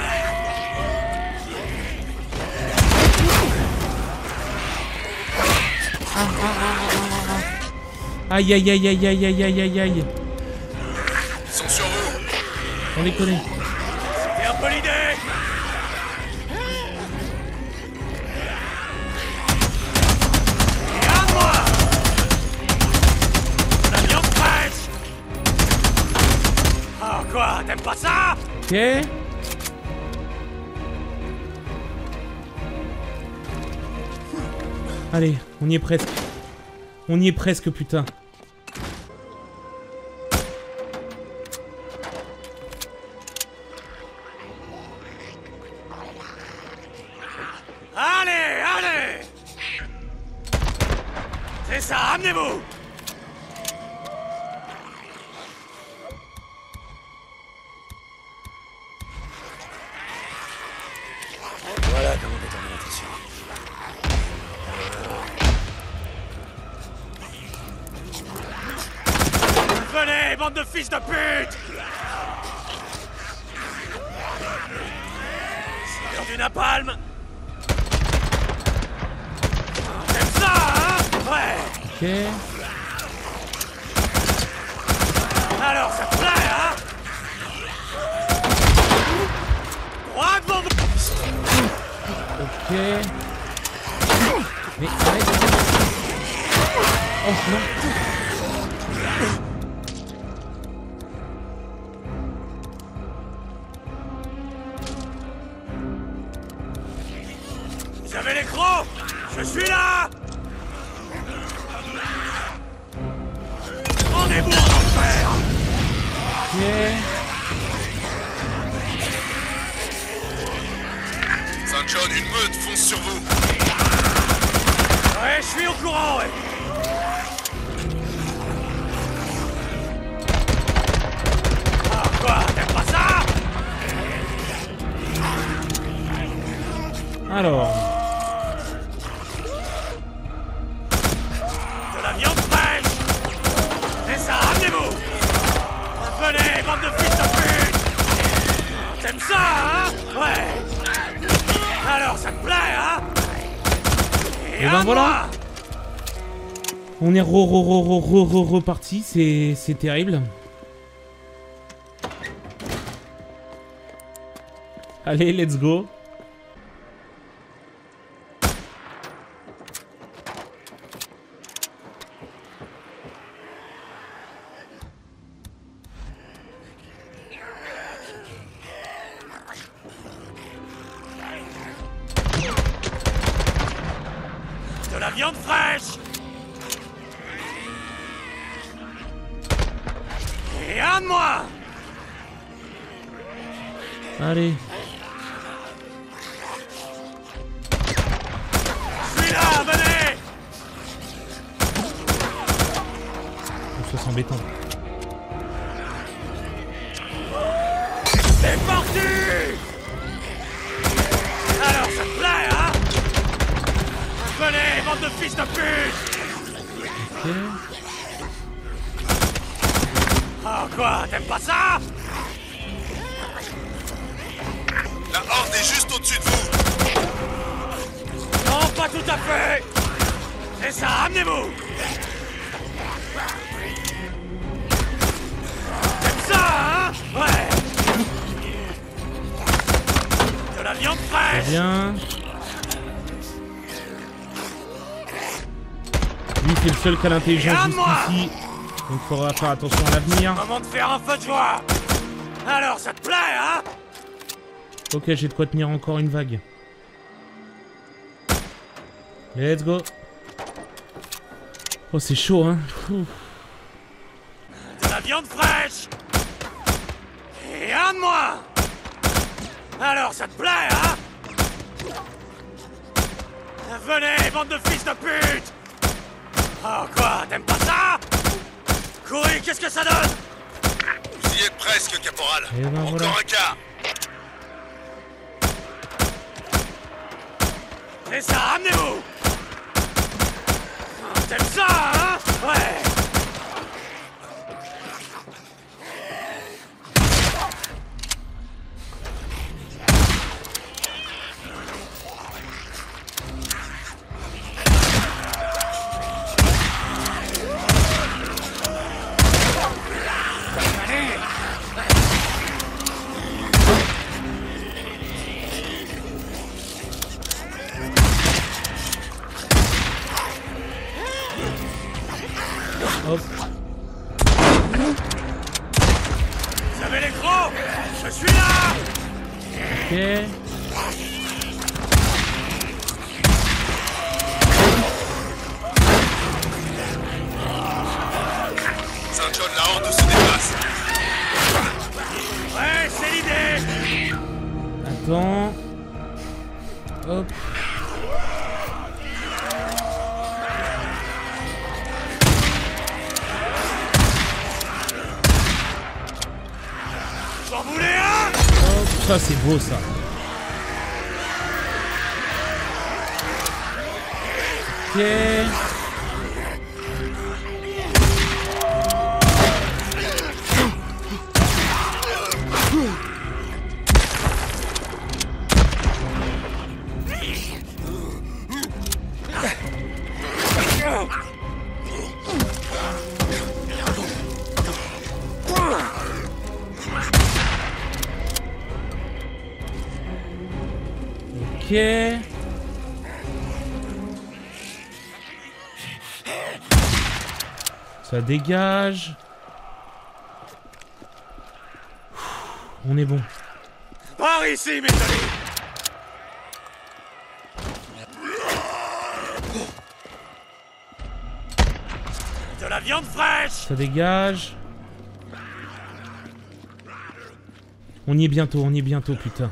Aïe aïe aïe aïe aïe aïe aïe aïe aïe. Ils sont sur vous. On les connaît. C'est un peu l'idée. Et à moi. La viande fraîche. Ah quoi, t'aimes pas ça? Ok. Allez, on y est presque. On y est presque, putain. Allez, allez. C'est ça, amenez-vous. Voilà comment déterminer l'attention. Venez, bande de fils de pute! C'est l'heure du napalm! T'aimes ça, hein? Ouais! Ok. Alors, ça te plaît, hein? Droit devant vous! Ok. Mais arrête. Oh non. Vous avez les crocs? Je suis là! Rendez-vous en enfer! Ok. Saint John, une meute fonce sur vous. Ouais, je suis au courant, ouais! Ah quoi, t'aimes pas ça? Alors. De la viande fraîche! C'est ça, amenez-vous! Venez, bande de fils de pute! T'aimes ça, hein? Ouais! Alors, ça te plaît, hein? Et, Et ben voilà! On est re re re re re re reparti, c'est c'est terrible. Allez, let's go. De la viande fraîche! un de moi. Allez. Je suis là, venez. Ça c'est embêtant. C'est parti. Alors ça te plaît, hein? Venez, bande de fils de pute. Ok. Oh quoi, t'aimes pas ça? La horde est juste au-dessus de vous. Non, pas tout à fait. C'est ça, amenez-vous. T'aimes ça, hein? Ouais. De la viande fraîche. Très bien. Lui c'est le seul qui a l'intelligence jusqu'ici. Donc faudra faire attention à l'avenir. Moment de faire un feu de joie. Alors ça te plaît, hein? Ok, j'ai de quoi tenir encore une vague. Let's go. Oh c'est chaud hein. Ouf. De la viande fraîche. Et un de moi. Alors ça te plaît, hein? Venez, bande de fils de pute. Oh quoi, t'aimes pas ça? Courir, qu'est-ce que ça donne? Vous y êtes presque, caporal. Et ben Encore voilà. un quart. C'est ça, amenez-vous. T'aimes ça, hein? Ouais. Hop. Vous avez les gros? Je suis là. Ok. Saint-John, la horde se déplace. Ouais, c'est l'idée. Attends. Hop. J'en voulais un. Hop. Ça c'est beau ça. Ok. Ok. Ça dégage. On est bon. Par ici, mes amis. De la viande fraîche. Ça dégage. On y est bientôt, on y est bientôt, putain.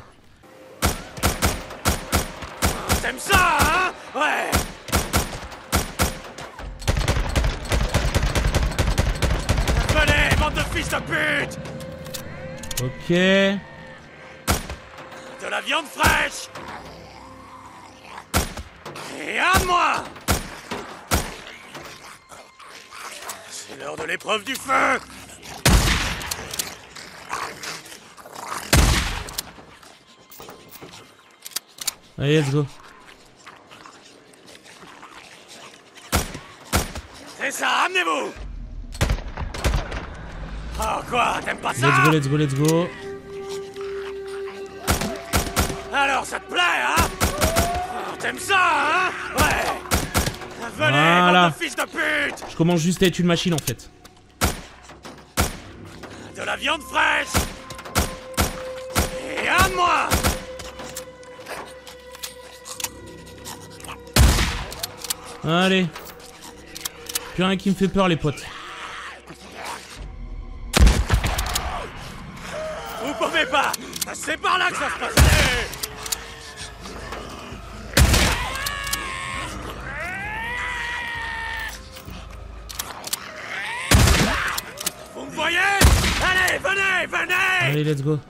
T'aimes ça, hein? Ouais. Venez, bande de fils de pute. Ok. De la viande fraîche. Et un de moi. C'est l'heure de l'épreuve du feu. Allez, let's go. C'est ça, amenez-vous. Oh quoi, t'aimes pas ça? Let's go, let's go, let's go. Alors ça te plaît, hein? Oh, t'aimes ça, hein? Ouais. Venez, Voilà. bande de fils de pute. Je commence juste à être une machine en fait. De la viande fraîche. Et un de moi. Allez. Plus rien qui me fait peur les potes. pouvez pas. C'est par là que ça se passe. Allez. Vous me voyez? Allez, venez, venez. Allez, let's go.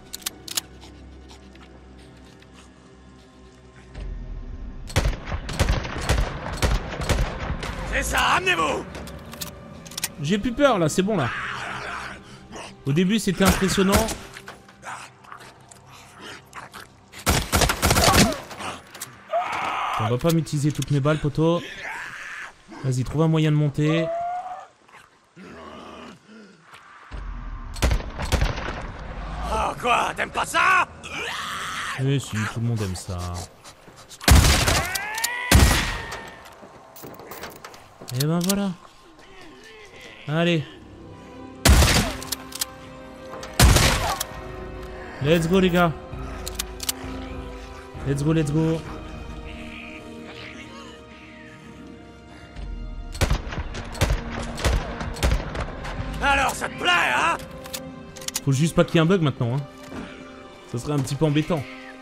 C'est ça, amenez-vous. J'ai plus peur là, c'est bon là. Au début c'était impressionnant. On va pas m'utiliser toutes mes balles, poteau. Vas-y, trouve un moyen de monter. Oh quoi, t'aimes pas ça? Eh si, tout le monde aime ça. Et ben voilà. Allez. Let's go les gars. Let's go, let's go. Alors ça te plaît, hein? Faut juste pas qu'il y ait un bug maintenant, hein. Ça serait un petit peu embêtant.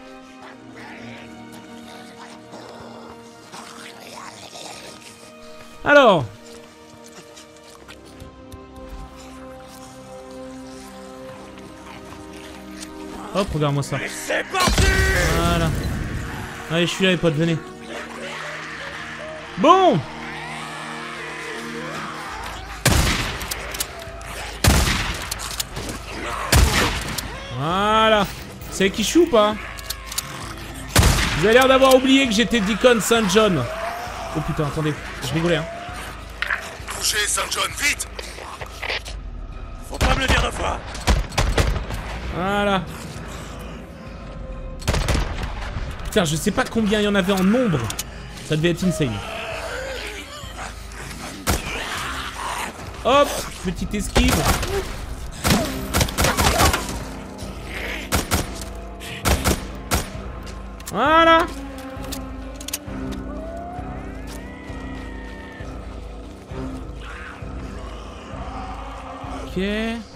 Alors. Hop, regarde-moi ça. C'est parti! Voilà. Allez, je suis là les potes, venez. Bon! Voilà. C'est qui chou ou pas? Vous avez l'air d'avoir oublié que j'étais Deacon Saint John. Oh putain, attendez, je rigolais hein. Bougez, Saint John, vite! Faut pas me le dire deux fois. Voilà. Putain, je sais pas combien il y en avait en nombre. Ça devait être insane. Hop, petite esquive. Voilà. Ok.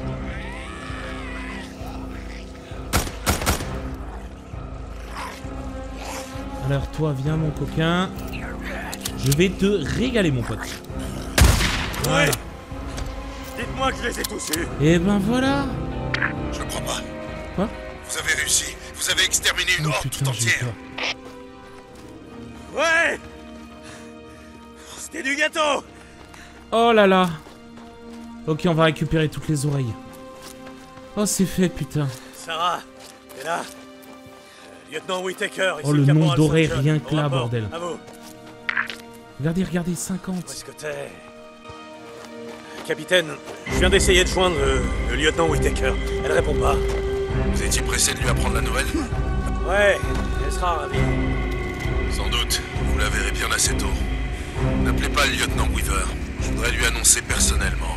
Alors toi, viens mon coquin. Je vais te régaler mon pote. Voilà. Ouais. Dites-moi que je les ai tous eus. Et ben voilà. Je crois pas. Quoi? Vous avez réussi. Vous avez exterminé une Oh horde putain, tout j'ai entière. peur. Ouais. C'était du gâteau. Oh là là. Ok, on va récupérer toutes les oreilles. Oh, c'est fait, putain. Sarah, t'es là? Euh, Lieutenant Whittaker, ici Oh, le caporal nombre d'oreilles, Saint John. rien que Au là, rapport. bordel. À vous. Regardez, regardez, Où cinquante. est-ce que t'es? Capitaine, je viens d'essayer de joindre le, le lieutenant Whittaker. Elle répond pas. Vous étiez pressé de lui apprendre la nouvelle? Ouais, elle sera ravie. Sans doute. Vous la verrez bien assez tôt. N'appelez pas le lieutenant Weaver. Je voudrais lui annoncer personnellement.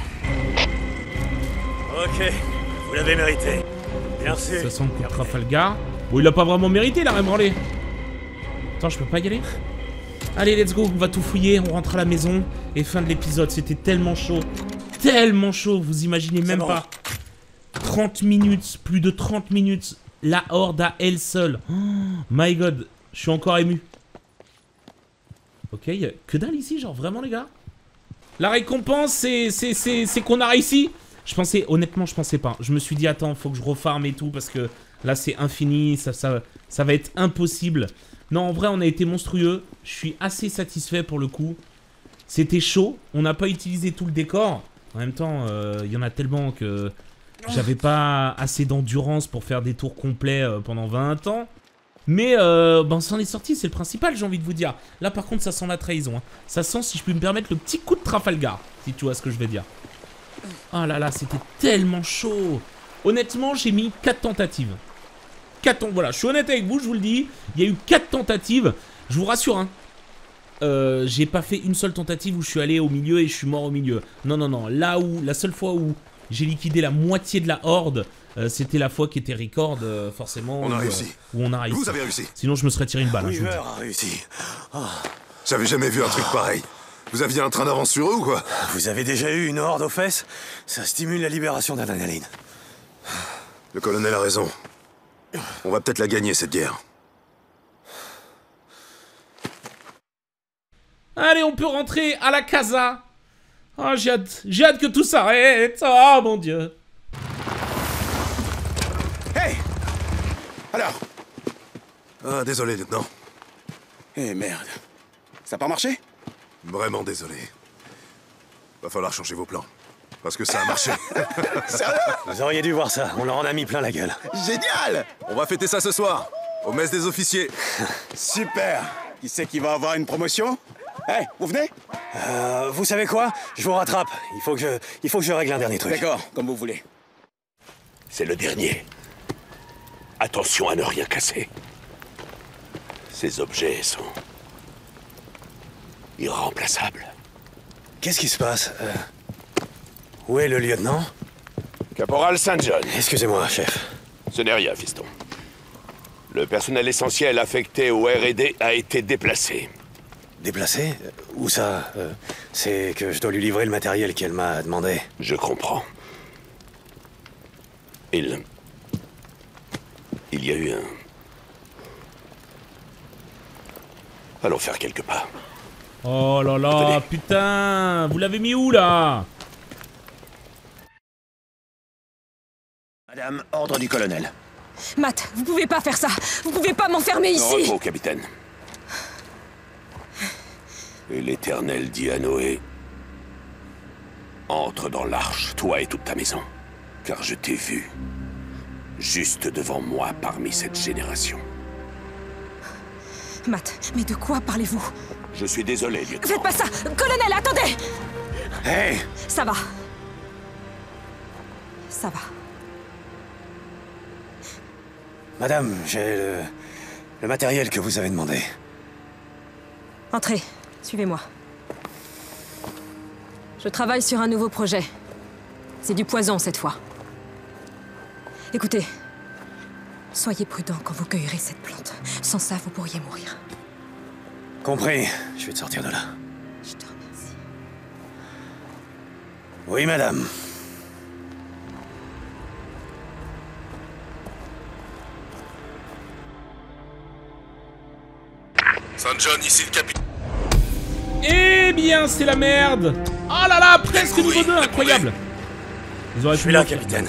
Ok, vous l'avez mérité. Merci. Ça sent le coup de Trafalgar. Bon, il a pas vraiment mérité, il a branlé. Attends, je peux pas y aller? Allez, let's go, on va tout fouiller, on rentre à la maison. Et fin de l'épisode, c'était tellement chaud. Tellement chaud, vous imaginez même bon. pas. trente minutes, plus de trente minutes. La horde à elle seule. Oh, my god, je suis encore ému. Ok, y a que dalle ici, genre vraiment les gars. La récompense, c'est c'est c'est c'est qu'on a réussi. Je pensais, honnêtement, je pensais pas. Je me suis dit, attends, faut que je refarme et tout, parce que là, c'est infini, ça, ça, ça va être impossible. Non, en vrai, on a été monstrueux. Je suis assez satisfait pour le coup. C'était chaud, on n'a pas utilisé tout le décor. En même temps, il euh, y en a tellement que j'avais pas assez d'endurance pour faire des tours complets euh, pendant vingt ans. Mais euh, ben, on s'en est sorti, c'est le principal, j'ai envie de vous dire. Là, par contre, ça sent la trahison. Hein. Ça sent, si je puis me permettre, le petit coup de Trafalgar, si tu vois ce que je veux dire. Oh là là, c'était tellement chaud. Honnêtement, j'ai mis quatre tentatives. quatre tentatives, voilà, je suis honnête avec vous, je vous le dis. Il y a eu quatre tentatives. Je vous rassure, hein. Euh, j'ai pas fait une seule tentative où je suis allé au milieu et je suis mort au milieu. Non, non, non. Là où, la seule fois où j'ai liquidé la moitié de la horde, euh, c'était la fois qui était record, euh, forcément. On a où, réussi. Euh, où on a réussi. Vous avez réussi. Sinon, je me serais tiré une balle. Hein, je vous le Weaver dis. a réussi. Oh. J'avais jamais vu un truc pareil. Vous aviez un train d'avance sur eux ou quoi? Vous avez déjà eu une horde aux fesses? Ça stimule la libération d'adrénaline. Le colonel a raison. On va peut-être la gagner, cette guerre. Allez, on peut rentrer à la casa. Ah, j'ai hâte. J'ai hâte que tout s'arrête. Ah, mon Dieu. Hey! Alors? Ah, désolé, lieutenant. Eh merde. Ça n'a pas marché? Vraiment désolé. Va falloir changer vos plans. Parce que ça a marché. Sérieux? Vous auriez dû voir ça, on leur en a mis plein la gueule. Génial! On va fêter ça ce soir, au messe des officiers. Super! Qui c'est qui va avoir une promotion? Hey, vous venez? Euh, vous savez quoi? Je vous rattrape. Il faut que je, il faut que je règle un dernier truc. D'accord, comme vous voulez. C'est le dernier. Attention à ne rien casser. Ces objets sont... irremplaçables. Qu'est-ce qui se passe? euh... Où est le lieutenant? Caporal Saint John. Excusez-moi, chef. Ce n'est rien, fiston. Le personnel essentiel affecté au R et D a été déplacé. Déplacé? Où ça? euh, C'est que je dois lui livrer le matériel qu'elle m'a demandé. Je comprends. Il... Il y a eu un... Allons faire quelques pas. Oh là là, putain. Vous l'avez mis où, là? Madame, ordre du colonel. Matt, vous pouvez pas faire ça. Vous pouvez pas m'enfermer ici. Repos, capitaine. Et l'Éternel dit à Noé... Entre dans l'arche, toi et toute ta maison. Car je t'ai vu, juste devant moi parmi cette génération. Matt, mais de quoi parlez-vous? Je suis désolé, lieutenant. Faites pas ça! Colonel, attendez! Hey! Ça va. Ça va. Madame, j'ai le... le matériel que vous avez demandé. Entrez, suivez-moi. Je travaille sur un nouveau projet. C'est du poison cette fois. Écoutez, soyez prudent quand vous cueillerez cette plante. Sans ça, vous pourriez mourir. Compris. Je vais te sortir de là. Je te remercie. Oui, madame. Saint John, ici le capitaine. Eh bien, c'est la merde. Oh là là, presque niveau deux, incroyable. Ils auraient Je pu suis là, le faire. capitaine.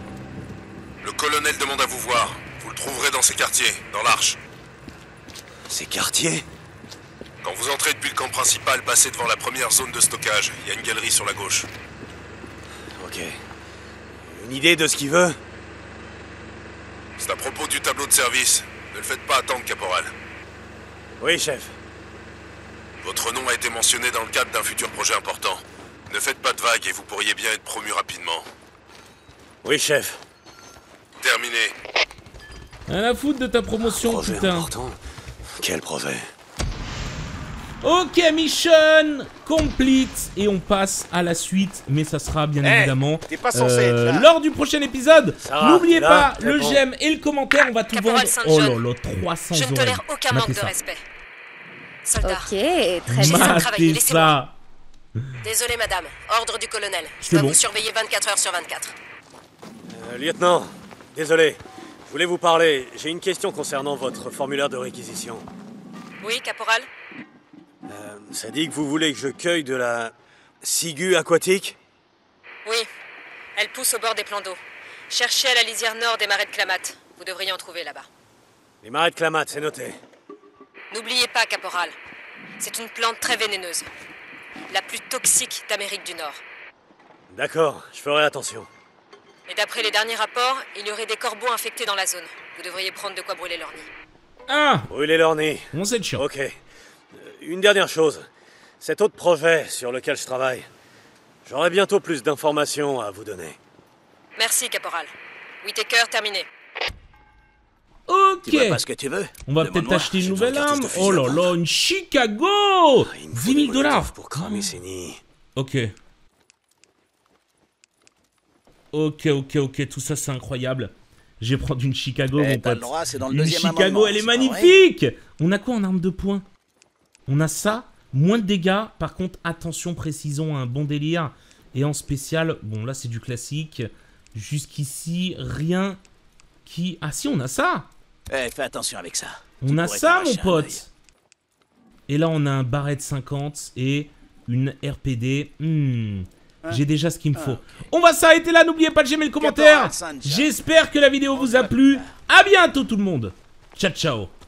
Le colonel demande à vous voir. Vous le trouverez dans ses quartiers, dans l'arche. Ces quartiers? Quand vous entrez depuis le camp principal, passez devant la première zone de stockage. Il y a une galerie sur la gauche. Ok. Une idée de ce qu'il veut? C'est à propos du tableau de service. Ne le faites pas attendre, caporal. Oui, chef. Votre nom a été mentionné dans le cadre d'un futur projet important. Ne faites pas de vagues et vous pourriez bien être promu rapidement. Oui, chef. Terminé. Rien à foutre de ta promotion, Projet putain. important. Quel projet? Ok, mission complete. Et on passe à la suite, mais ça sera bien Hey, évidemment t'es pas censé euh, être là. lors du prochain épisode. Sarah, N'oubliez t'es là? pas Très le bon. j'aime et le commentaire. On va tout Caporal vendre. Saint Oh là John, là, trois cents Je ne oreilles. tolère aucun manque Matez de ça. respect. Soldat, Ok, très J'ai bien. besoin de travailler, Matez laissez-moi. ça. Désolé madame, ordre du colonel. Je C'est dois bon. vous surveiller vingt-quatre heures sur vingt-quatre. Euh, lieutenant, désolé. Je voulais vous parler. J'ai une question concernant votre formulaire de réquisition. Oui, caporal? Euh, ça dit que vous voulez que je cueille de la ciguë aquatique? Oui, elle pousse au bord des plans d'eau. Cherchez à la lisière nord des marais de Klamath. Vous devriez en trouver là-bas. Les marais de Klamath, c'est noté. N'oubliez pas, caporal, c'est une plante très vénéneuse. La plus toxique d'Amérique du Nord. D'accord, je ferai attention. Et d'après les derniers rapports, il y aurait des corbeaux infectés dans la zone. Vous devriez prendre de quoi brûler leur nid. Ah, Brûlez leur nez. on sait de chiant. Ok. Euh, Une dernière chose. Cet autre projet sur lequel je travaille, j'aurai bientôt plus d'informations à vous donner. Merci, caporal. Whittaker, terminé. Ok. Tu veux pas ce que tu veux? On va peut-être Demande-moi, acheter une j'ai nouvelle besoin de arme. cartouches de Oh fusil là à là, pompe. une Chicago. Il me faut dix mille des dollars. molotovs pour cramer ces nids. Ok. Ok, ok, ok, tout ça c'est incroyable. Je vais prendre une Chicago, Eh, mon t'as le pote. droit, c'est dans le Une deuxième Chicago, amendement, elle est c'est pas magnifique. On a quoi en arme de poing? On a ça, moins de dégâts. Par contre, attention, précisons, un bon délire. Et en spécial, bon là c'est du classique. Jusqu'ici, rien qui... Ah si, on a ça. Eh, fais attention avec ça. On a ça, mon pote. Et là, on a un Barrett cinquante et une R P D. Hmm. J'ai déjà ce qu'il me faut. On va s'arrêter là. N'oubliez pas de j'aimer le commentaire. J'espère que la vidéo vous a plu. À bientôt, tout le monde. Ciao, ciao.